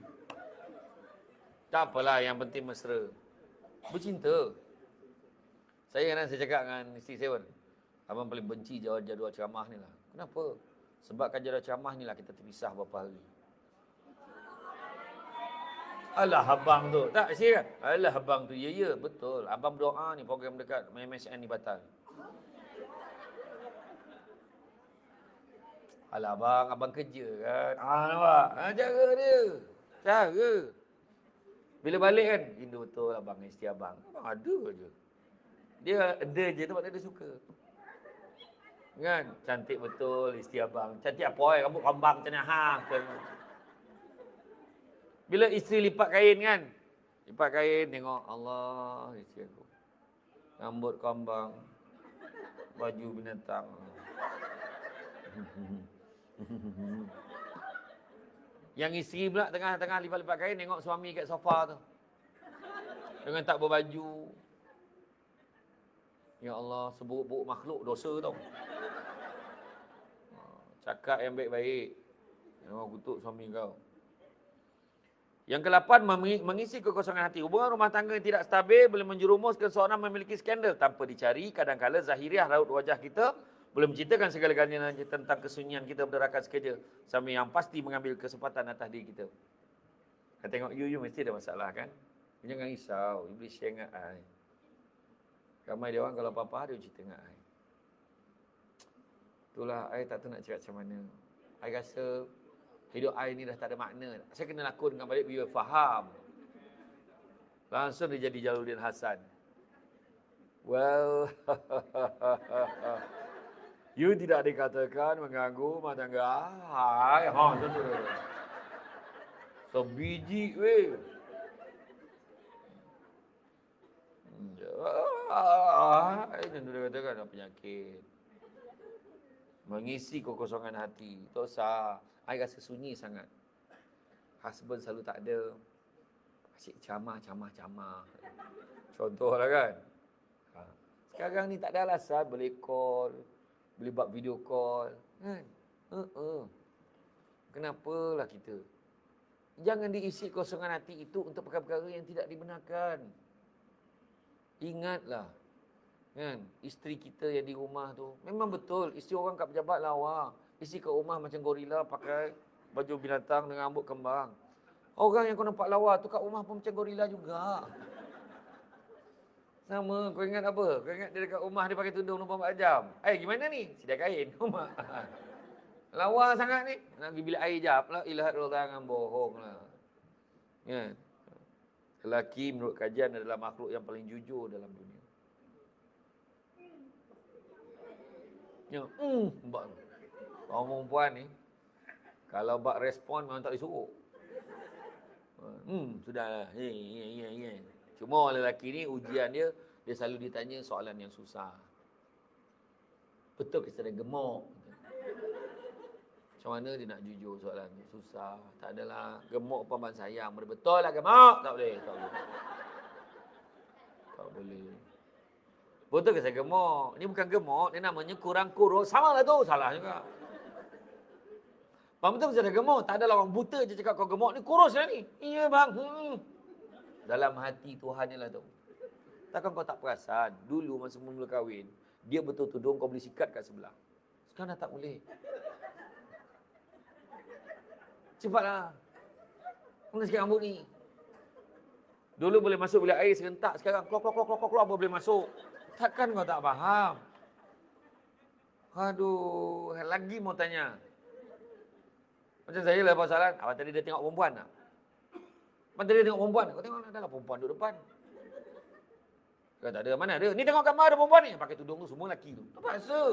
Tak apalah, yang penting mesra. Bercinta. Saya kan saya cakap dengan isteri saya pun. Abang paling benci jadual ceramah ni lah. Kenapa? Sebabkan jadual ceramah ni lah kita terpisah beberapa hari. Alah abang tu. Tak, serius. Alah abang tu. Ya, ya, betul. Abang berdoa ni program dekat M S N ni batal. Alah abang, abang kerja kan. Ah, nampak? Ah, cara dia. Cara. Bila balik kan, rindu betul abang dengan isteri abang. Abang ada je. Dia ada je tempat dia suka. Kan? Cantik betul isteri abang. Cantik apa eh? Rambut kambang macam ni. Ha. Bila isteri lipat kain kan. Lipat kain tengok. Allah isteri aku. Rambut kambang. Baju binatang. Yang isteri pula tengah-tengah lipat-lipat kain tengok suami kat sofa tu. Dengan tak berbaju. Ya Allah, seburuk-buruk makhluk dosa tau. Cakap yang baik-baik. Jangan kutuk suami kau. Yang kelapan, mengisi kekosongan hati. Hubungan rumah tangga yang tidak stabil boleh menjerumuskan seorang memiliki skandal tanpa dicari. Kadang-kadang zahiriah raut wajah kita boleh menceritakan segala-galanya tentang kesunyian kita berderakan sekejap. Sambil yang pasti mengambil kesempatan atas diri kita. Kau tengok you, you mesti ada masalah kan? Jangan risau. Iblis share dengan I. Ramai dia orang kalau apa-apa dia cerita dengan I. Itulah I tak tahu nak cakap macam mana. I rasa hidup I ni dah tak ada makna. Saya kena lakon dengan balik biar faham. Langsung dia jadi Jalaluddin Hasan. Well, You tidak dikatakan mengganggu rumah tangga. Hai, ha, tentu. Sebiji weh. Ah, ini dia katakan ada penyakit. Mengisi kekosongan hati. Tak usah. I rasa sunyi sangat. Husband selalu tak ada. Asyik camah, camah, camah. Contohlah kan. Ha. Sekarang ni tak ada alasan boleh call. Boleh buat video call. Kan? Uh-uh. Kenapalah kita? Jangan diisi kosongan hati itu untuk perkara-perkara yang tidak dibenarkan. Ingatlah. Kan? Isteri kita yang di rumah tu. Memang betul. Isteri orang kat pejabat lawa. Isteri kat rumah macam gorila pakai baju binatang dengan rambut kembang. Orang yang kau nampak lawa tu kat rumah pun macam gorila juga. Sama, kau ingat apa? Kau ingat dia dekat rumah dia pakai tudung dua puluh empat jam. Eh, gimana ni? Sedia kain. Lawa sangat ni. Nak pergi bilik air jap lah. Ilahat rotangan bohong lah. Kan? Lelaki menurut kajian adalah makhluk yang paling jujur dalam dunia. Ya, hmm, bak. Orang perempuan ni, kalau bak respon memang tak disuruh. Hmm, sudahlah. Ya, ya, ya, ya. Cuma orang lelaki ni ujian dia, dia selalu ditanya soalan yang susah. Betul ke saya gemuk? Macam mana dia nak jujur soalan ni? Susah. Tak adalah gemuk pun sayang. Betul lah gemuk? Tak boleh. Tak boleh. Tak boleh. Betul ke saya gemuk? Ni bukan gemuk. Ni namanya kurang kurus. Sama lah tu. Salah juga. Bang, betul ke saya gemuk? Tak adalah orang buta je cakap kau gemuk. Ni kurus lah ni. Iya bang. Hmm. Dalam hati Tuhan ni lah tu. Takkan kau tak perasan. Dulu masa mula kahwin, dia betul tudung kau boleh sikat kat sebelah. Sekarang dah tak boleh. Cepatlah. Mana sikit rambut ni? Dulu boleh masuk bilik air serentak. Sekarang keluar, keluar, keluar, keluar, keluar, boleh masuk. Takkan kau tak faham? Aduh, lagi mau tanya. Macam saya lepas salat, abang tadi dia tengok perempuan tak? Abang tadi dia tengok perempuan. Kau tengok ada lah perempuan duduk depan. Kau tak ada, mana ada? Ni tengok gambar ada perempuan ni. Pakai tudung tu, semua lelaki tu. Tak paksa.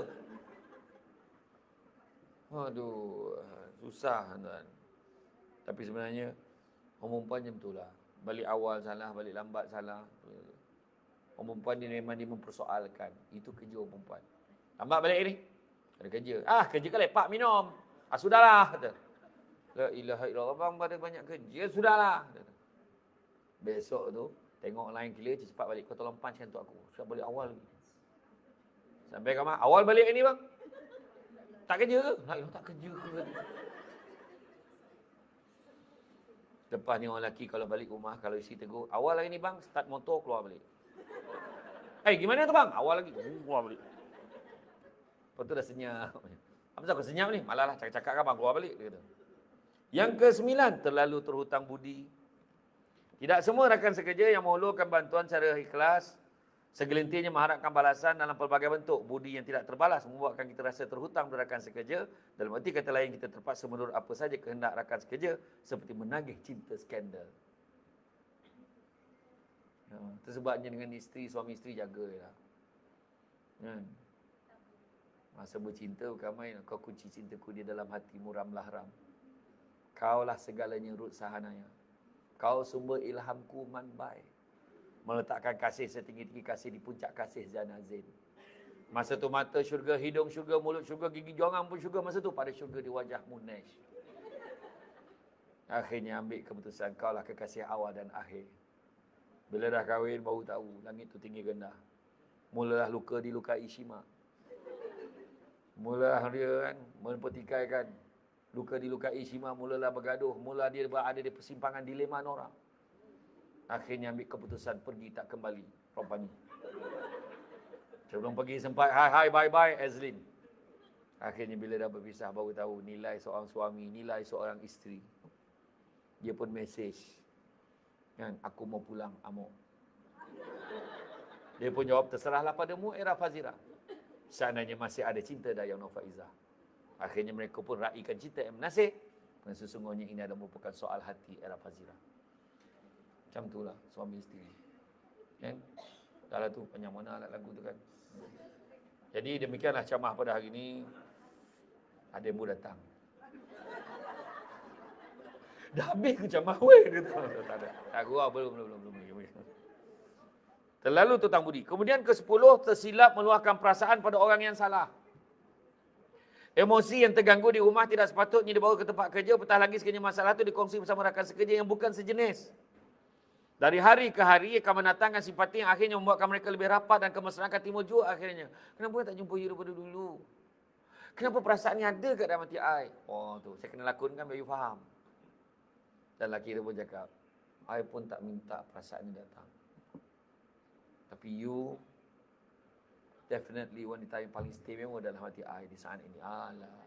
Aduh, susah tuan. Tapi sebenarnya, orang perempuan je betul lah. Balik awal salah, balik lambat salah. Orang perempuan ni memang dia mempersoalkan. Itu kerja orang perempuan. Lambat balik ni. Ada kerja. Ah, kerja kan lepak minum. Ah, sudahlah. Kata. La ilaha illallah. Abang ada banyak kerja. Sudahlah. Kata. Besok tu, tengok line clear, cepat balik. Kau tolong punchkan untuk aku. Cepat balik awal. Sampai ke mana? Awal balik ni bang. Tak kerja ke? La ilaha tak kerja ke? Lepas ni orang lelaki kalau balik rumah, kalau isi tegur, awal lagi ni bang, start motor, keluar balik. Eh, hey, gimana tu bang? Awal lagi, keluar balik. Lepas tu dah senyap. Apa sebab kau senyap ni? Malah lah, cakap-cakap kan bang, keluar balik. Dia kata. Yang kesembilan, terlalu terhutang budi. Tidak semua rakan sekerja yang memerlukan bantuan secara ikhlas, segelintirnya mengharapkan balasan dalam pelbagai bentuk. Budi yang tidak terbalas membuatkan kita rasa terhutang pada rakan sekerja. Dalam arti kata lain, kita terpaksa menurut apa saja kehendak rakan sekerja, seperti menagih cinta skandal. Ya, tersebabnya dengan isteri, suami isteri jagalah. Ya. Masa bercinta bukan main. Kau kunci cintaku di dalam hatimu ramlah ram. Kaulah segalanya Ruth Sahanaya. Kau sumber ilhamku manbai. Meletakkan kasih setinggi-tinggi kasih di puncak kasih Zanazin. Masa tu mata syurga, hidung syurga, mulut syurga, gigi jongang pun syurga. Masa tu pada syurga di wajahmu Nesh. Akhirnya ambil keputusan, kaulah kekasih awal dan akhir. Bila dah kahwin baru tahu langit tu tinggi rendah. Mulalah luka dilukai Shima. Mulalah dia kan mempertikaikan. Luka dilukai Shima, mulalah bergaduh. Mula dia berada di persimpangan dilema Nora. Akhirnya ambil keputusan pergi tak kembali. Perempuan ni. Sebelum pergi sempat hai hai bye bye Azlin. Akhirnya bila dah berpisah baru tahu nilai seorang suami, nilai seorang isteri. Dia pun mesej. Kan, aku mau pulang, Amok. Dia pun jawab, terserahlah padamu Era Fazira. Seandainya masih ada cinta Dayang Nur Faizah. Akhirnya mereka pun raikan cinta yang menasih. Dan sesungguhnya ini adalah merupakan soal hati Era Fazira. Macam itulah suami isteri. Kan? Dah lah tu panjang mana alat lagu tu kan. Jadi demikianlah ceramah pada hari ini. Ada yang datang. Dah habis ke ceramah weh? Dia tak ada. Tak gua belum belum belum belum. Terlalu tutang budi. Kemudian ke sepuluh, tersilap meluahkan perasaan pada orang yang salah. Emosi yang terganggu di rumah tidak sepatutnya dibawa ke tempat kerja, apatah lagi sekiranya masalah itu dikongsi bersama rakan sekerja yang bukan sejenis. Dari hari ke hari akan mendatangkan simpati yang akhirnya membuatkan mereka lebih rapat dan kemesraan timbul juga akhirnya. Kenapa tak jumpa you daripada dulu? Kenapa perasaan ni ada kat dalam hati I? Oh tu, saya kena lakonkan biar you faham. Dan lelaki dia pun cakap, I pun tak minta perasaan ni datang. Tapi you definitely wanita yang paling istimewa dalam hati I di saat ini. Alah.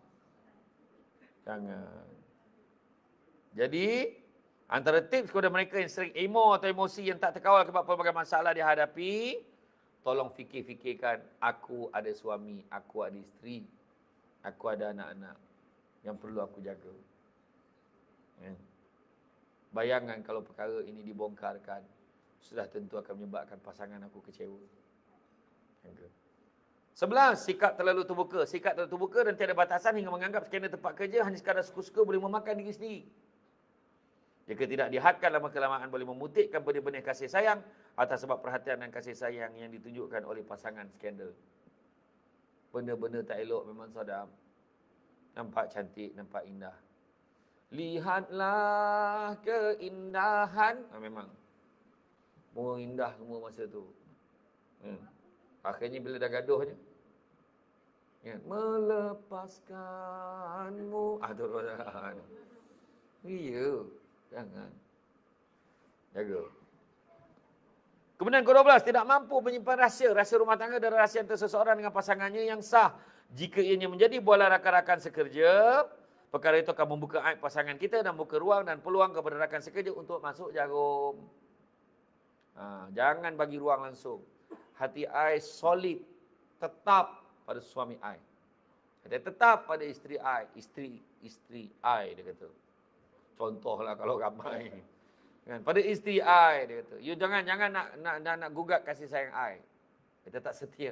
Jangan. Jadi, antara tips kepada mereka yang sering emo atau emosi yang tak terkawal sebab pelbagai masalah dihadapi, tolong fikir-fikirkan, aku ada suami, aku ada isteri, aku ada anak-anak yang perlu aku jaga. Ya. Bayangkan kalau perkara ini dibongkarkan, sudah tentu akan menyebabkan pasangan aku kecewa. Sebelas, sikap terlalu terbuka. Sikap terlalu terbuka dan tiada batasan hingga menganggap skandal tempat kerja hanya sekadar suka-suka boleh memakan diri sendiri. Jika tidak dihadkan lama-kelamaan boleh memutikkan benih-benih kasih sayang atas sebab perhatian dan kasih sayang yang ditunjukkan oleh pasangan skandal. Benda-benda tak elok memang sadam. Nampak cantik, nampak indah. Lihatlah keindahan. Ha, memang. Semua indah semua masa tu. Hmm. Akhirnya bila dah gaduh je. Ya, melepaskanmu. Ah, tu. Iya. Jangan. Jaga. Kemudian ke dua belas, tidak mampu menyimpan rahsia. Rahsia rumah tangga adalah rahsia antara seseorang dengan pasangannya yang sah. Jika ianya menjadi bualan rakan-rakan sekerja, perkara itu akan membuka aib pasangan kita dan membuka ruang dan peluang kepada rakan sekerja untuk masuk jarum. Ha, jangan bagi ruang langsung. Hati I solid, tetap pada suami I. Hati tetap pada isteri I. Isteri, isteri I, dia kata. Contohlah kalau ramai. Kan? Pada isteri I, dia kata. You jangan jangan nak nak nak, nak gugat kasih sayang I. Kita tak setia.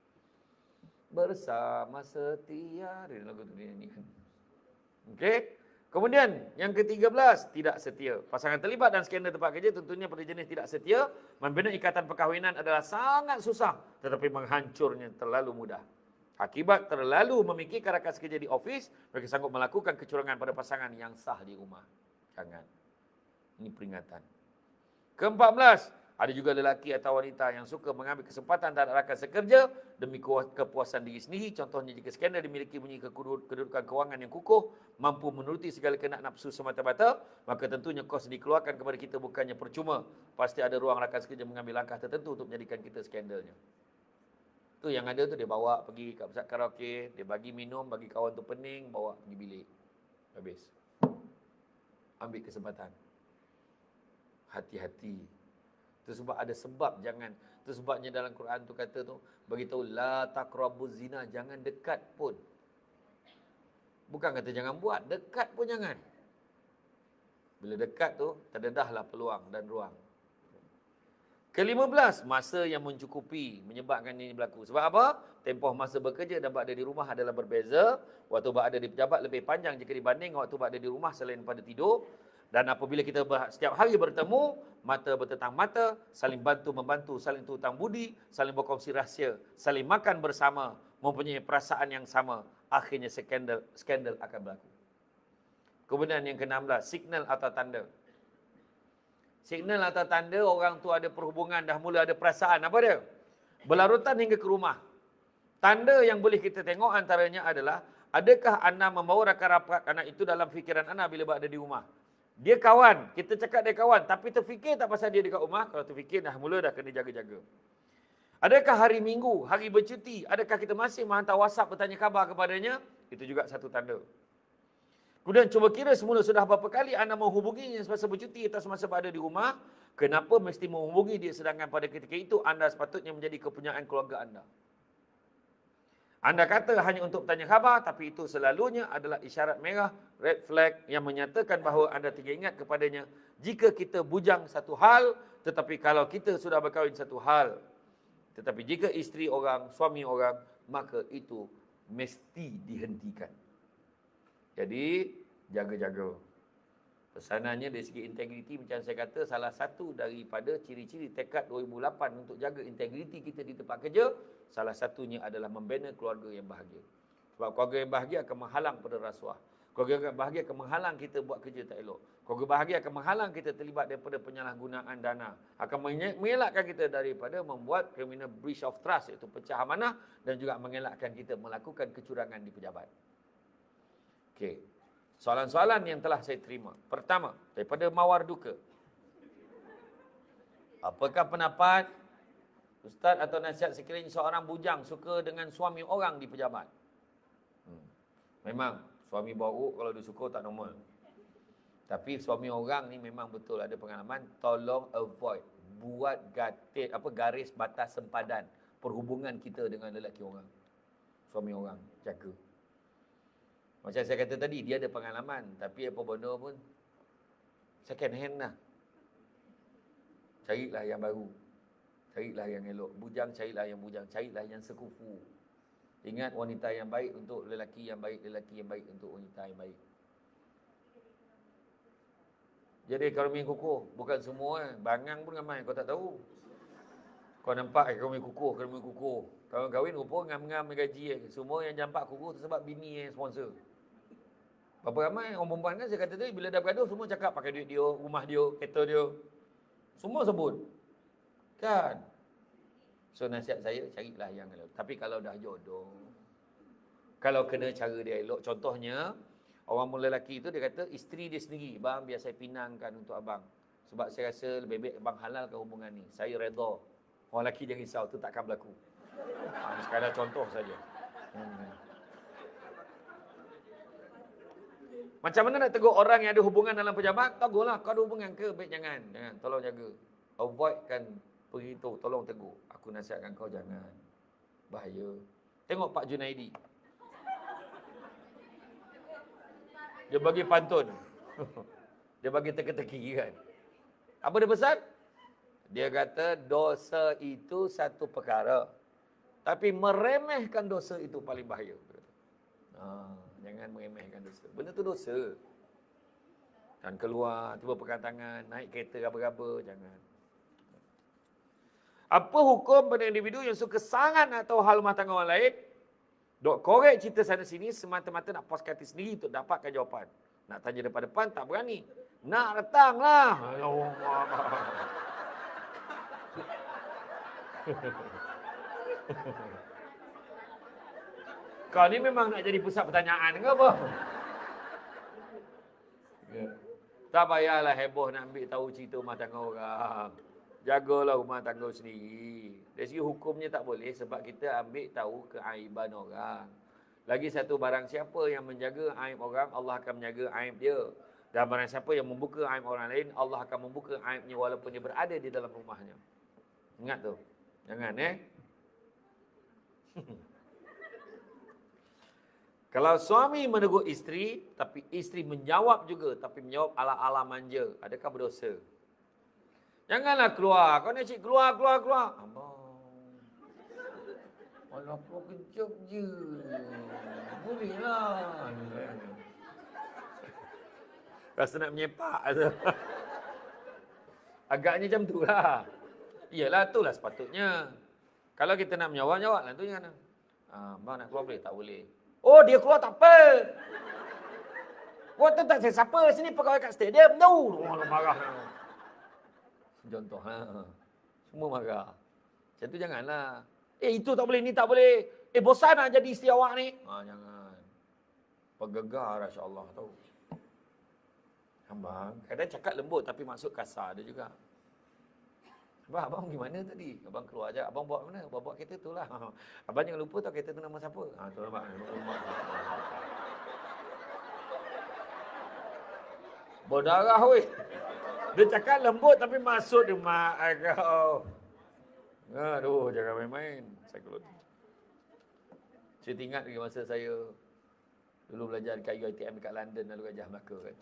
Bersama setia. Dia lagu tu dia nyanyikan. Okey. Kemudian yang ke tiga belas, tidak setia. Pasangan terlibat dan skandal tempat kerja tentunya pada jenis tidak setia. Membina ikatan perkahwinan adalah sangat susah tetapi menghancurnya terlalu mudah. Akibat terlalu memikirkan rakan sekerja di ofis, mereka sanggup melakukan kecurangan pada pasangan yang sah di rumah. Jangan. Ini peringatan. ke empat belas, ada juga lelaki atau wanita yang suka mengambil kesempatan terhadap rakan sekerja demi kepuasan diri sendiri. Contohnya jika skandal dimiliki bunyi kedudukan kewangan yang kukuh, mampu menuruti segala kehendak nafsu semata-mata, maka tentunya kos dikeluarkan kepada kita bukannya percuma. Pasti ada ruang rakan sekerja mengambil langkah tertentu untuk menjadikan kita skandalnya. Tu yang ada tu dia bawa pergi kat pusat karaoke, dia bagi minum, bagi kawan tu pening, bawa pergi bilik. Habis. Ambil kesempatan. Hati-hati. Itu sebab ada sebab jangan. Itu sebabnya dalam Quran tu kata tu, beritahu la taqrabuz zina, jangan dekat pun. Bukan kata jangan buat, dekat pun jangan. Bila dekat tu, terdedahlah peluang dan ruang. ke lima belas, masa yang mencukupi menyebabkan ini berlaku. Sebab apa? Tempoh masa bekerja dan berada di rumah adalah berbeza. Waktu berada di pejabat lebih panjang jika dibanding waktu berada di rumah selain pada tidur. Dan apabila kita setiap hari bertemu, mata bertetang mata, saling bantu-membantu, saling hutang budi, saling berkongsi rahsia, saling makan bersama, mempunyai perasaan yang sama, akhirnya skandal skandal akan berlaku. Kemudian yang ke enam belas, signal atau tanda. Signal atau tanda orang tu ada perhubungan, dah mula ada perasaan. Apa dia? Berlarutan hingga ke rumah. Tanda yang boleh kita tengok antaranya adalah, adakah anda membawa rakan-rakan anak itu dalam fikiran anda bila berada di rumah? Dia kawan, kita cakap dia kawan, tapi terfikir tak pasal dia dekat rumah? Kalau terfikir dah mula dah kena jaga-jaga. Adakah hari Minggu, hari bercuti, adakah kita masih menghantar WhatsApp bertanya khabar kepadanya? Itu juga satu tanda. Kemudian cuba kira semula sudah berapa kali anda menghubunginya semasa bercuti atau semasa berada di rumah. Kenapa mesti menghubungi dia sedangkan pada ketika itu anda sepatutnya menjadi kepunyaan keluarga anda. Anda kata hanya untuk bertanya khabar, tapi itu selalunya adalah isyarat merah, red flag yang menyatakan bahawa anda tidak ingat kepadanya jika kita bujang satu hal, tetapi kalau kita sudah berkahwin satu hal. Tetapi jika isteri orang, suami orang, maka itu mesti dihentikan. Jadi, jaga-jaga. Pesanannya dari segi integriti, macam saya kata, salah satu daripada ciri-ciri tekad dua ribu lapan untuk jaga integriti kita di tempat kerja, salah satunya adalah membina keluarga yang bahagia. Sebab keluarga yang bahagia akan menghalang pada rasuah. Keluarga yang bahagia akan menghalang kita buat kerja tak elok. Keluarga bahagia akan menghalang kita terlibat daripada penyalahgunaan dana. Akan mengelakkan kita daripada membuat criminal breach of trust, iaitu pecah amanah, dan juga mengelakkan kita melakukan kecurangan di pejabat. Okey. Soalan-soalan yang telah saya terima. Pertama, daripada Mawar Duka. Apakah pendapat Ustaz atau nasihat sekiranya seorang bujang suka dengan suami orang di pejabat? Hmm. Memang, suami baru kalau dia suka tak normal. Tapi suami orang ni memang betul ada pengalaman. Tolong avoid. Buat gatis, apa, garis batas sempadan perhubungan kita dengan lelaki orang. Suami orang. Jaga. Macam saya kata tadi, dia ada pengalaman. Tapi apa benda pun, second hand lah. Carilah yang baru. Carilah yang elok. Bujang, carilah yang bujang. Carilah yang sekufu. Ingat, wanita yang baik untuk lelaki yang baik. Lelaki yang baik untuk wanita yang baik. Jadi ekonomi kukuh. Bukan semua. Eh. Bangang pun ramai. Kau tak tahu. Kau nampak ekonomi kukuh. Ekonomi kukuh. Kahwin-kahwin rupa ngam-ngam gaji. Eh. Semua yang jampak kukuh tu sebab bini yang sponsor. Berapa ramai orang perempuan kan, saya kata tadi, bila dah bergaduh, semua cakap pakai duit dia, rumah dia, kereta dia. Semua sebut. Kan? So, nasihat saya, carilah yang elok. Tapi kalau dah jodoh, kalau kena cara dia elok, contohnya, orang mula lelaki itu, dia kata, isteri dia sendiri, bang, biar saya pinangkan untuk abang. Sebab saya rasa lebih baik abang halalkan hubungan ni. Saya redha. Orang lelaki jangan risau, itu takkan berlaku. Ha, sekadar contoh saja. Hmm. Macam mana nak tegur orang yang ada hubungan dalam pejabat? Tegurlah, kau ada hubungan ke? Baik, jangan. Jangan, tolong jaga. Avoidkan beritahu, tolong tegur. Aku nasihatkan kau jangan. Bahaya. Tengok Pak Junaidi. Dia bagi pantun. Dia bagi teka-teki kan. Apa dia pesan? Dia kata dosa itu satu perkara. Tapi meremehkan dosa itu paling bahaya. Haa. Jangan meremehkan dosa. Benda tu dosa. Dan keluar, tiba pegang tangan, naik kereta apa-apa, jangan. Apa hukum pada individu yang suka sangat nak tahu hal rumah tangga orang lain? Dok korek cerita sana sini semata-mata nak puaskan hati sendiri untuk dapatkan jawapan. Nak tanya depan-depan tak berani. Nak datanglah. Allah. Kau ni memang nak jadi pusat pertanyaan ke apa? Ya. Tak payahlah heboh nak ambil tahu cerita rumah tangga orang. Jagalah rumah tangga sendiri. Dari segi hukumnya tak boleh sebab kita ambil tahu keaiban orang. Lagi satu, barang siapa yang menjaga aib orang, Allah akan menjaga aib dia. Dan barang siapa yang membuka aib orang lain, Allah akan membuka aibnya walaupun dia berada di dalam rumahnya. Ingat tu. Jangan eh. Kalau suami menegur isteri, tapi isteri menjawab juga, tapi menjawab ala-ala manja, adakah berdosa? Janganlah keluar. Kau nak cik keluar, keluar, keluar. Abang. Alah, kau kejap je. Bolehlah. Rasa nak menyepak tu. Agaknya macam tu lah. Iyalah, itulah sepatutnya. Kalau kita nak menjawab, jawablah tu jangan. Ah, abang nak keluar boleh? Tak boleh. Oh, dia keluar tak apa. Waktu tak saya siapa sini pegawai kat stadium tu. Oh, marah. Contoh ha. Semua marah. Macam tu janganlah. Eh, itu tak boleh, ni tak boleh. Eh, bosan nak jadi isteri awak ni. Ha, jangan. Pegegar insya-Allah tahu. Abang, kadang cakap lembut tapi maksud kasar dia juga. Abang, abang pergi mana tadi? Abang keluar je. Abang bawa mana? Abang bawa kereta tu lah. Abang jangan lupa tau kereta tu nama siapa. Ha, tu abang. Berdarah weh. Dia cakap lembut tapi maksud dia mak kau. Aduh, jangan main-main. Psikologi. Saya ingat lagi masa saya dulu belajar dekat U I T M dekat London lalu Gajah Melaka kan.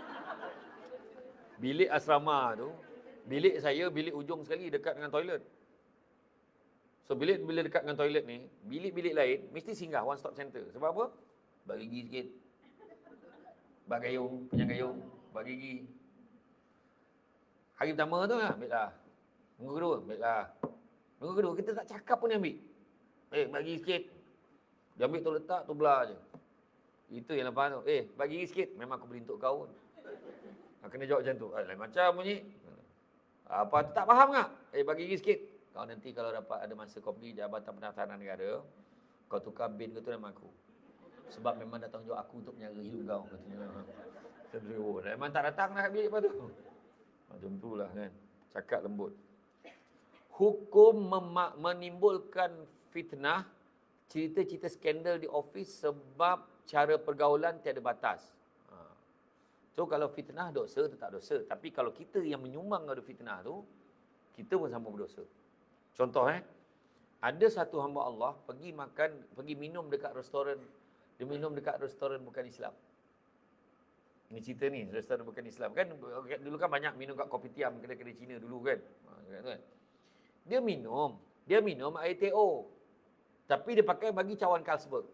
Bilik asrama tu, bilik saya, bilik ujung sekali dekat dengan toilet. So So bilik bila dekat dengan toilet ni, bilik-bilik lain mesti singgah one stop center. Sebab apa? Bak gigi sikit. Bak gayung, penyang gayung, bak gigi. Hari pertama tu lah, ambil lah. Minggu kedua, ambil lah. Minggu kedua, kita tak cakap pun dia ambil. Eh, bagi sikit. Dia ambil tu letak, tu belah je. Itu yang lepas tu. Eh, bagi sikit. Memang aku beli untuk kau pun. Kena jawab macam tu. Eh, lain macam bunyi. Apa tu tak faham tak? Eh, bagi sikit. Kau nanti kalau dapat ada masa kau pergi Jabatan Pendaftaran Negara, kau tukar bin kau tu nama aku. Sebab memang dah tanggungjawab aku untuk menjaga hidup kau. Katanya. Oh, memang tak datang nak bilik lepas tu. Macam tu lah kan. Cakap lembut. Hukum menimbulkan fitnah, cerita-cerita skandal di ofis sebab cara pergaulan tiada batas. Ha. So kalau fitnah dosa, tetap dosa. Tapi kalau kita yang menyumbang ada fitnah tu, kita pun sama berdosa. Contoh eh, ada satu hamba Allah pergi makan, pergi minum dekat restoran, dia minum dekat restoran bukan Islam. Ini cerita ni, restoran bukan Islam. Kan dulu kan banyak minum kat kopitiam, kedai-kedai Cina dulu kan. Ha, dia minum, dia minum air T O. Tapi dia pakai bagi cawan Carlsberg.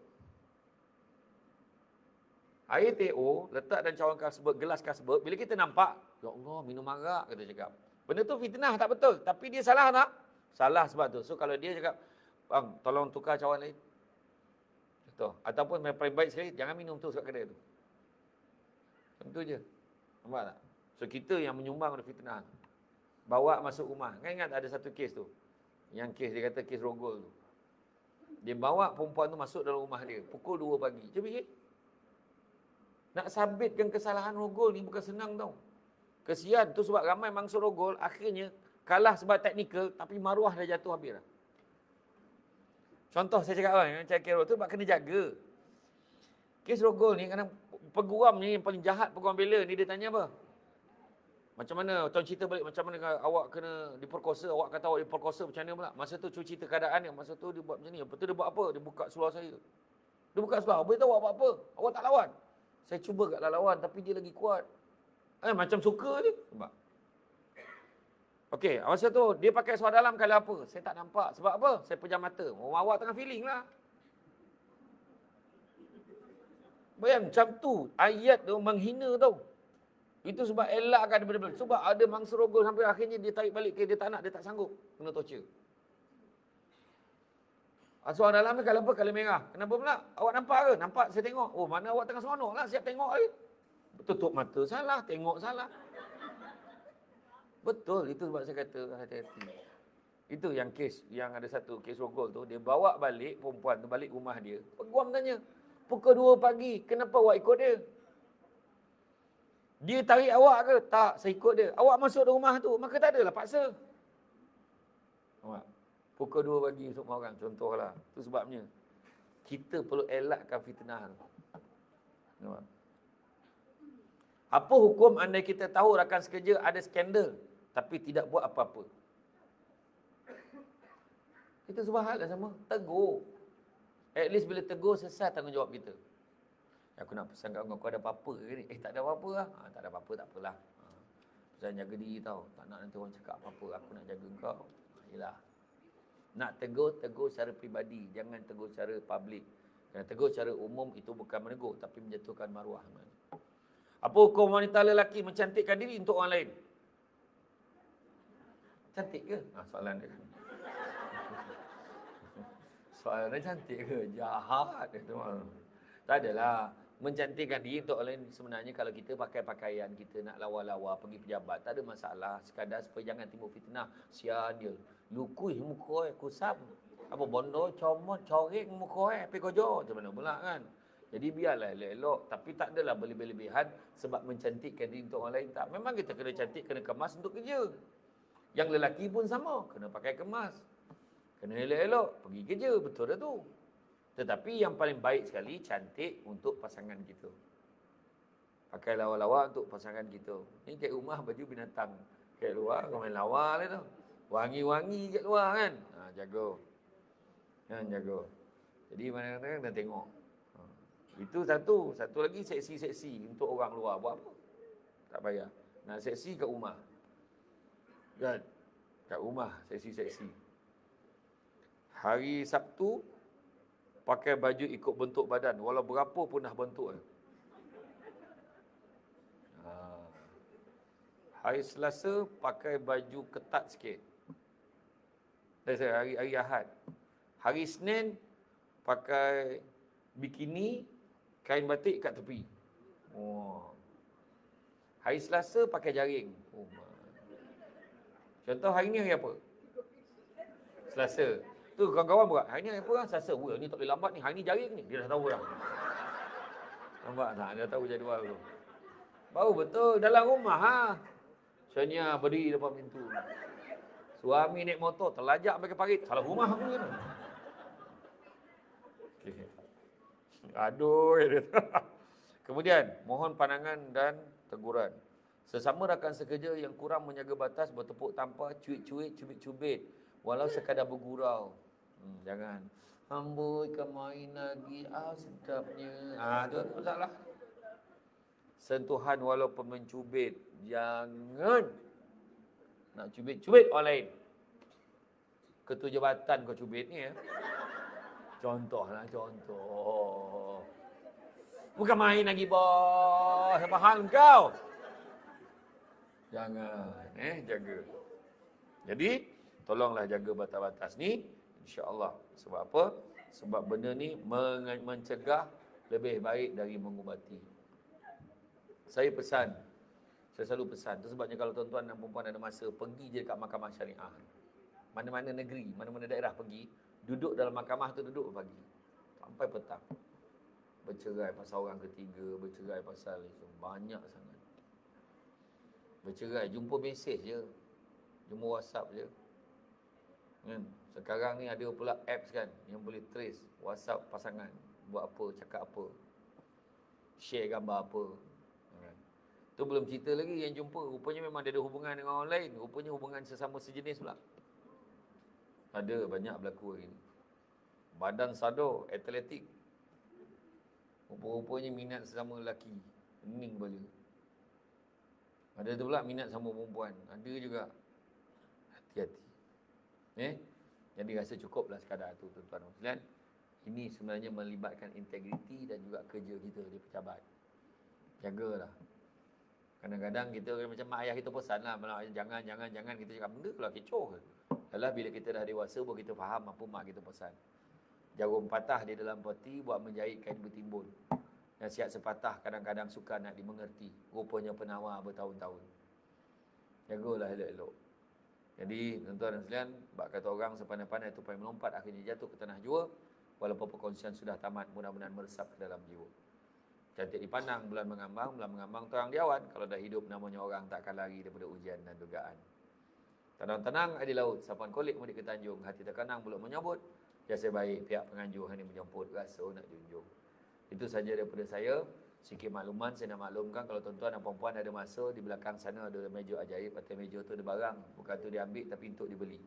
Air T O letak dalam cawan Carlsberg, gelas Carlsberg, bila kita nampak, ya Allah, minum arak, kita cakap. Benda tu fitnah, tak betul. Tapi dia salah tak? Salah sebab tu. So kalau dia cakap, bang, tolong tukar cawan lain. Betul. Ataupun yang paling baik sekali, jangan minum tu kat kedai tu. Tentu je. Nampak tak? So kita yang menyumbang ada fitnah. Bawa masuk rumah. Kan ingat ada satu kes tu. Yang kes dia kata kes rogol tu. Dia bawa perempuan tu masuk dalam rumah dia. Pukul dua pagi. Cuba fikir. Nak sabitkan kesalahan rogol ni bukan senang tau. Kesian tu sebab ramai mangsa rogol. Akhirnya kalah sebab teknikal. Tapi maruah dah jatuh habis dah. Contoh saya cakap kan. Macam kes rogol tu sebab kena jaga. Kes rogol ni kadang peguam ni yang paling jahat peguam bela ni dia tanya apa? Macam mana, tuan cerita balik macam mana awak kena diperkosa, awak kata awak diperkosa macam mana pula? Masa tu cuci cerita keadaan yang masa tu dia buat macam ni. Lepas tu dia buat apa? Dia buka seluar saya. Dia buka seluar, beritahu awak buat apa? Awak tak lawan. Saya cuba kat lawan tapi dia lagi kuat. Eh macam suka je. Sebab. Okey, masa tu dia pakai seluar dalam kali apa? Saya tak nampak. Sebab apa? Saya pejam mata. Oh, awak tengah feeling lah. Bayang macam tu, ayat tu menghina tau. Itu sebab elakkan benda-benda. Sebab ada mangsa rogol sampai akhirnya dia tarik balik ke dia tak nak, dia tak sanggup. Kena torture. Suara dalam ni kalau apa? Kalau merah. Kenapa pula? Awak nampak ke? Nampak saya tengok. Oh mana awak tengah seronok lah, siap tengok lagi. Tutup mata salah, tengok salah. Betul, itu sebab saya kata hati-hati. Itu yang kes, yang ada satu kes rogol tu, dia bawa balik perempuan tu balik rumah dia. Peguam tanya, pukul dua pagi, kenapa awak ikut dia? Dia tarik awak ke? Tak, saya ikut dia. Awak masuk dalam rumah tu, maka tak adalah paksa. Awak pukul dua pagi untuk orang, contohlah. Itu sebabnya kita perlu elakkan fitnah. Nampak? Apa hukum andai kita tahu rakan sekerja ada skandal tapi tidak buat apa-apa? Kita sebab hal yang sama, tegur. At least bila tegur, selesai tanggungjawab kita. Aku nak pesan kat kau, kau ada apa-apa ke ni? Eh, tak ada apa-apa lah. Ha, tak ada apa-apa, tak apalah. Ha, pesan jaga diri tau. Tak nak nanti orang cakap apa-apa. Aku nak jaga kau. Ha, yelah. Nak tegur, tegur secara peribadi. Jangan tegur secara public. Kerana tegur secara umum itu bukan menegur, tapi menjatuhkan maruah. Apa hukum wanita lelaki mencantikkan diri untuk orang lain? Cantik ke? Ha, soalan dia. Soalan dia cantik ke? Jahat. Tak adalah. Mencantikkan diri untuk orang lain sebenarnya kalau kita pakai pakaian, kita nak lawa-lawa pergi pejabat, tak ada masalah. Sekadar supaya jangan timbul fitnah. Sian dia. Lukui muka eh, kusam. Apa bondo, comot, corek muka eh, pergi kojo. Macam mana pula kan? Jadi biarlah elok-elok. Tapi tak adalah berlebih-lebihan sebab mencantikkan diri untuk orang lain. Tak. Memang kita kena cantik, kena kemas untuk kerja. Yang lelaki pun sama. Kena pakai kemas. Kena elok-elok. Pergi kerja. Betul dah tu. Tetapi yang paling baik sekali, cantik untuk pasangan kita. Pakai lawa-lawa untuk pasangan kita. Ni kat rumah baju binatang. Kat luar, kau main lawa lah tu. Wangi-wangi kat luar kan. Ha, jaga. Kan, jaga. Jadi mana-mana kena tengok. Ha. Itu satu. Satu lagi seksi-seksi untuk orang luar. Buat apa? Tak payah. Nak seksi kat rumah. Kan? Kat rumah, seksi-seksi. Hari Sabtu, pakai baju ikut bentuk badan. Walau berapa pun dah bentuk. Ha. Hari Selasa, pakai baju ketat sikit. Hari, hari Ahad. Hari Senin, pakai bikini, kain batik kat tepi. Oh. Hari Selasa, pakai jaring. Oh. Contoh hari ni hari apa? Selasa. Tu kawan-kawan buat, hari ni hari apa kan? Selasa. Wah, ni tak boleh lambat ni. Hari ni jaring ni. Dia dah tahu dah. Nampak tak? Dia tahu jadual tu. Baru betul. Dalam rumah ha. Soalnya berdiri depan pintu. Suami naik motor, terlajak pakai parit. Salah rumah aku kan. Okay. Aduh. Kemudian, mohon pandangan dan teguran. Sesama rakan sekerja yang kurang menjaga batas, bertepuk tampar, cuit-cuit, cubit-cubit. Walau sekadar bergurau. Hmm, jangan. Amboi ke main lagi. Ah, sedapnya. Ah, tu masalah. Sentuhan walaupun mencubit. Jangan. Nak cubit-cubit orang lain. Ketua jabatan kau cubit ni ya. Contohlah, contoh. Bukan main lagi, bos. Apa hal kau? Jangan. Eh, jaga. Jadi, tolonglah jaga batas-batas ni. InsyaAllah. Sebab apa? Sebab benda ni mencegah lebih baik dari mengubati. Saya pesan. Saya selalu pesan. Itu sebabnya kalau tuan-tuan dan perempuan ada masa, pergi je dekat mahkamah syariah. Mana-mana negeri, mana-mana daerah pergi, duduk dalam mahkamah tu duduk pagi. Sampai petang. Bercerai pasal orang ketiga, bercerai pasal itu. Banyak sangat. Bercerai, jumpa mesej je. Jumpa WhatsApp je. Kan? Sekarang ni ada pula apps kan yang boleh trace WhatsApp pasangan. Buat apa, cakap apa. Share gambar apa. Kan? Tu belum cerita lagi yang jumpa. Rupanya memang dia ada hubungan dengan orang lain. Rupanya hubungan sesama sejenis pula. Ada banyak berlaku hari ni. Badan sadar, atletik. Rupa-rupanya minat sesama lelaki. Pening kepala. Ada tu pula minat sama perempuan. Ada juga. Hati-hati. Eh? Jadi rasa cukuplah sekadar tu tuan-tuan dan puan. Ini sebenarnya melibatkan integriti dan juga kerja kita di pejabat. Jagalah. Kadang-kadang kita macam mak ayah kita pesan lah. Jangan, jangan, jangan. Kita cakap benda lah kecoh ke. Adalah bila kita dah dewasa, baru kita faham apa mak kita pesan. Jarum patah di dalam peti buat menjahit kain bertimbun. Nasihat sepatah kadang-kadang suka nak dimengerti. Rupanya penawar bertahun-tahun. Jagalah elok-elok. Jadi, tuan-tuan dan sekalian, bak kata orang sepandai-pandai tupai melompat, akhirnya jatuh ke tanah jua. Walaupun perkongsian sudah tamat, mudah-mudahan meresap ke dalam jiwa. Cantik dipandang, bulan mengambang, bulan mengambang terang diawan. Kalau dah hidup, namanya orang takkan lari daripada ujian dan dugaan. Tenang-tenang ada laut, sapuan kolik mudik ke Tanjung. Hati terkenang belum menyambut. Jasa baik pihak penganjur hanya menjemput, rasa nak junjung. Itu saja daripada saya. Sikit makluman saya nak maklumkan kalau tuan-tuan dan puan-puan ada masa, di belakang sana ada meja ajaib. Atas meja tu ada barang, bukan tu diambil tapi untuk dibeli.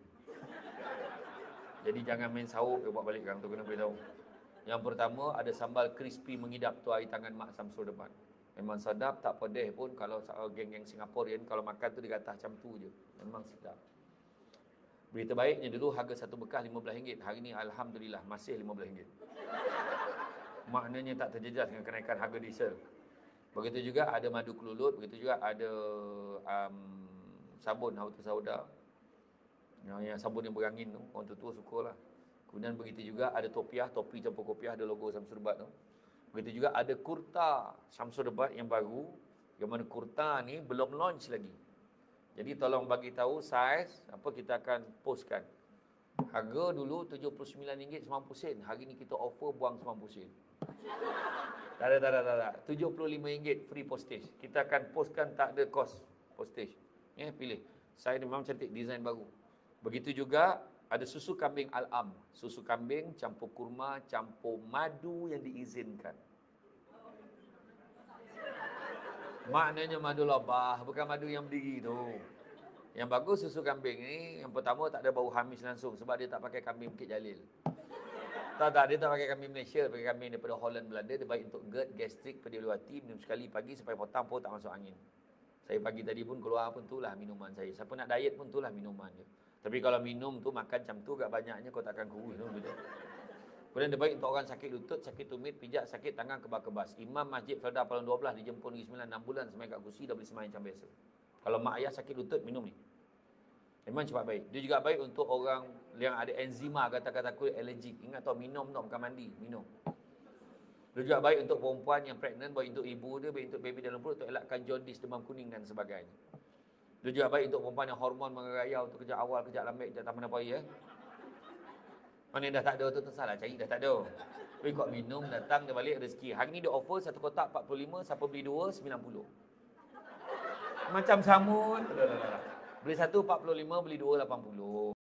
Jadi jangan main sahur ke buat balik kang tu, kena beritahu. Yang pertama ada sambal crispy mengidap tu air tangan Mak Samsul depan. Memang sedap, tak pedih pun. Kalau geng-geng Singaporean kalau makan tu dia kata macam tu je. Memang sedap. Berita baiknya dulu harga satu bekas lima belas ringgit. Hari ni alhamdulillah masih lima belas ringgit. Maknanya tak terjejas dengan kenaikan harga diesel. Begitu juga ada madu kelulut, begitu juga ada um, sabun Hautu Sauda. Yang, yang sabun yang berangin tu, orang tua sukalah. Kemudian begitu juga ada topiah, topi campur kopiah ada logo Samsul Debat tu. Begitu juga ada kurta Samsul Debat yang baru, yang mana kurta ni belum launch lagi. Jadi tolong bagi tahu saiz apa kita akan postkan. Harga dulu tujuh puluh sembilan ringgit sembilan puluh sen. Hari ni kita offer buang sembilan puluh sen. Tak ada, tak ada, tak ada. tujuh puluh lima ringgit free postage. Kita akan postkan tak ada cost postage. Ya, pilih. Saya ni memang cantik, design baru. Begitu juga ada susu kambing Al-Am. Susu kambing campur kurma, campur madu yang diizinkan. Maknanya madu labah, bukan madu yang berdiri tu. Yang bagus susu kambing ni, yang pertama tak ada bau hamis langsung sebab dia tak pakai kambing Bukit Jalil. Tak, tak, dia tak pakai kambing Malaysia, pakai kambing daripada Holland Belanda. Dia baik untuk GERD, gastrik, pedih hati, minum sekali pagi sampai petang pun tak masuk angin. Saya pagi tadi pun keluar pun itulah minuman saya. Siapa nak diet pun itulah minuman dia. Tapi kalau minum tu, makan macam tu, agak banyaknya kau takkan kurus. Kemudian dia baik untuk orang sakit lutut, sakit tumit, pijak, sakit tangan, kebas-kebas. Imam Masjid Felda Palang dua belas dijemput negeri sembilan, enam bulan sembahyang kat kursi, dah boleh sembahyang macam biasa. Kalau mak ayah sakit lutut, minum ni. Memang cepat baik. Dia juga baik untuk orang yang ada enzima, kata-kata kulit alergik. Ingat tau, minum tau, bukan mandi, minum. Dia juga baik untuk perempuan yang pregnant, baik untuk ibu dia, baik untuk baby dalam perut, untuk elakkan jaundice, demam kuning dan sebagainya. Dia juga baik untuk perempuan yang hormon mengerayau, untuk kejap awal, kejap lambat, kejap taman apa ya. Mana yang dah tak ada tu tersalah, cari dah tak ada. Tapi kau minum, datang, dia balik rezeki. Hari ni dia offer satu kotak empat puluh lima, siapa beli dua, sembilan puluh. Macam samut. Beli satu empat puluh lima, beli dua lapan puluh.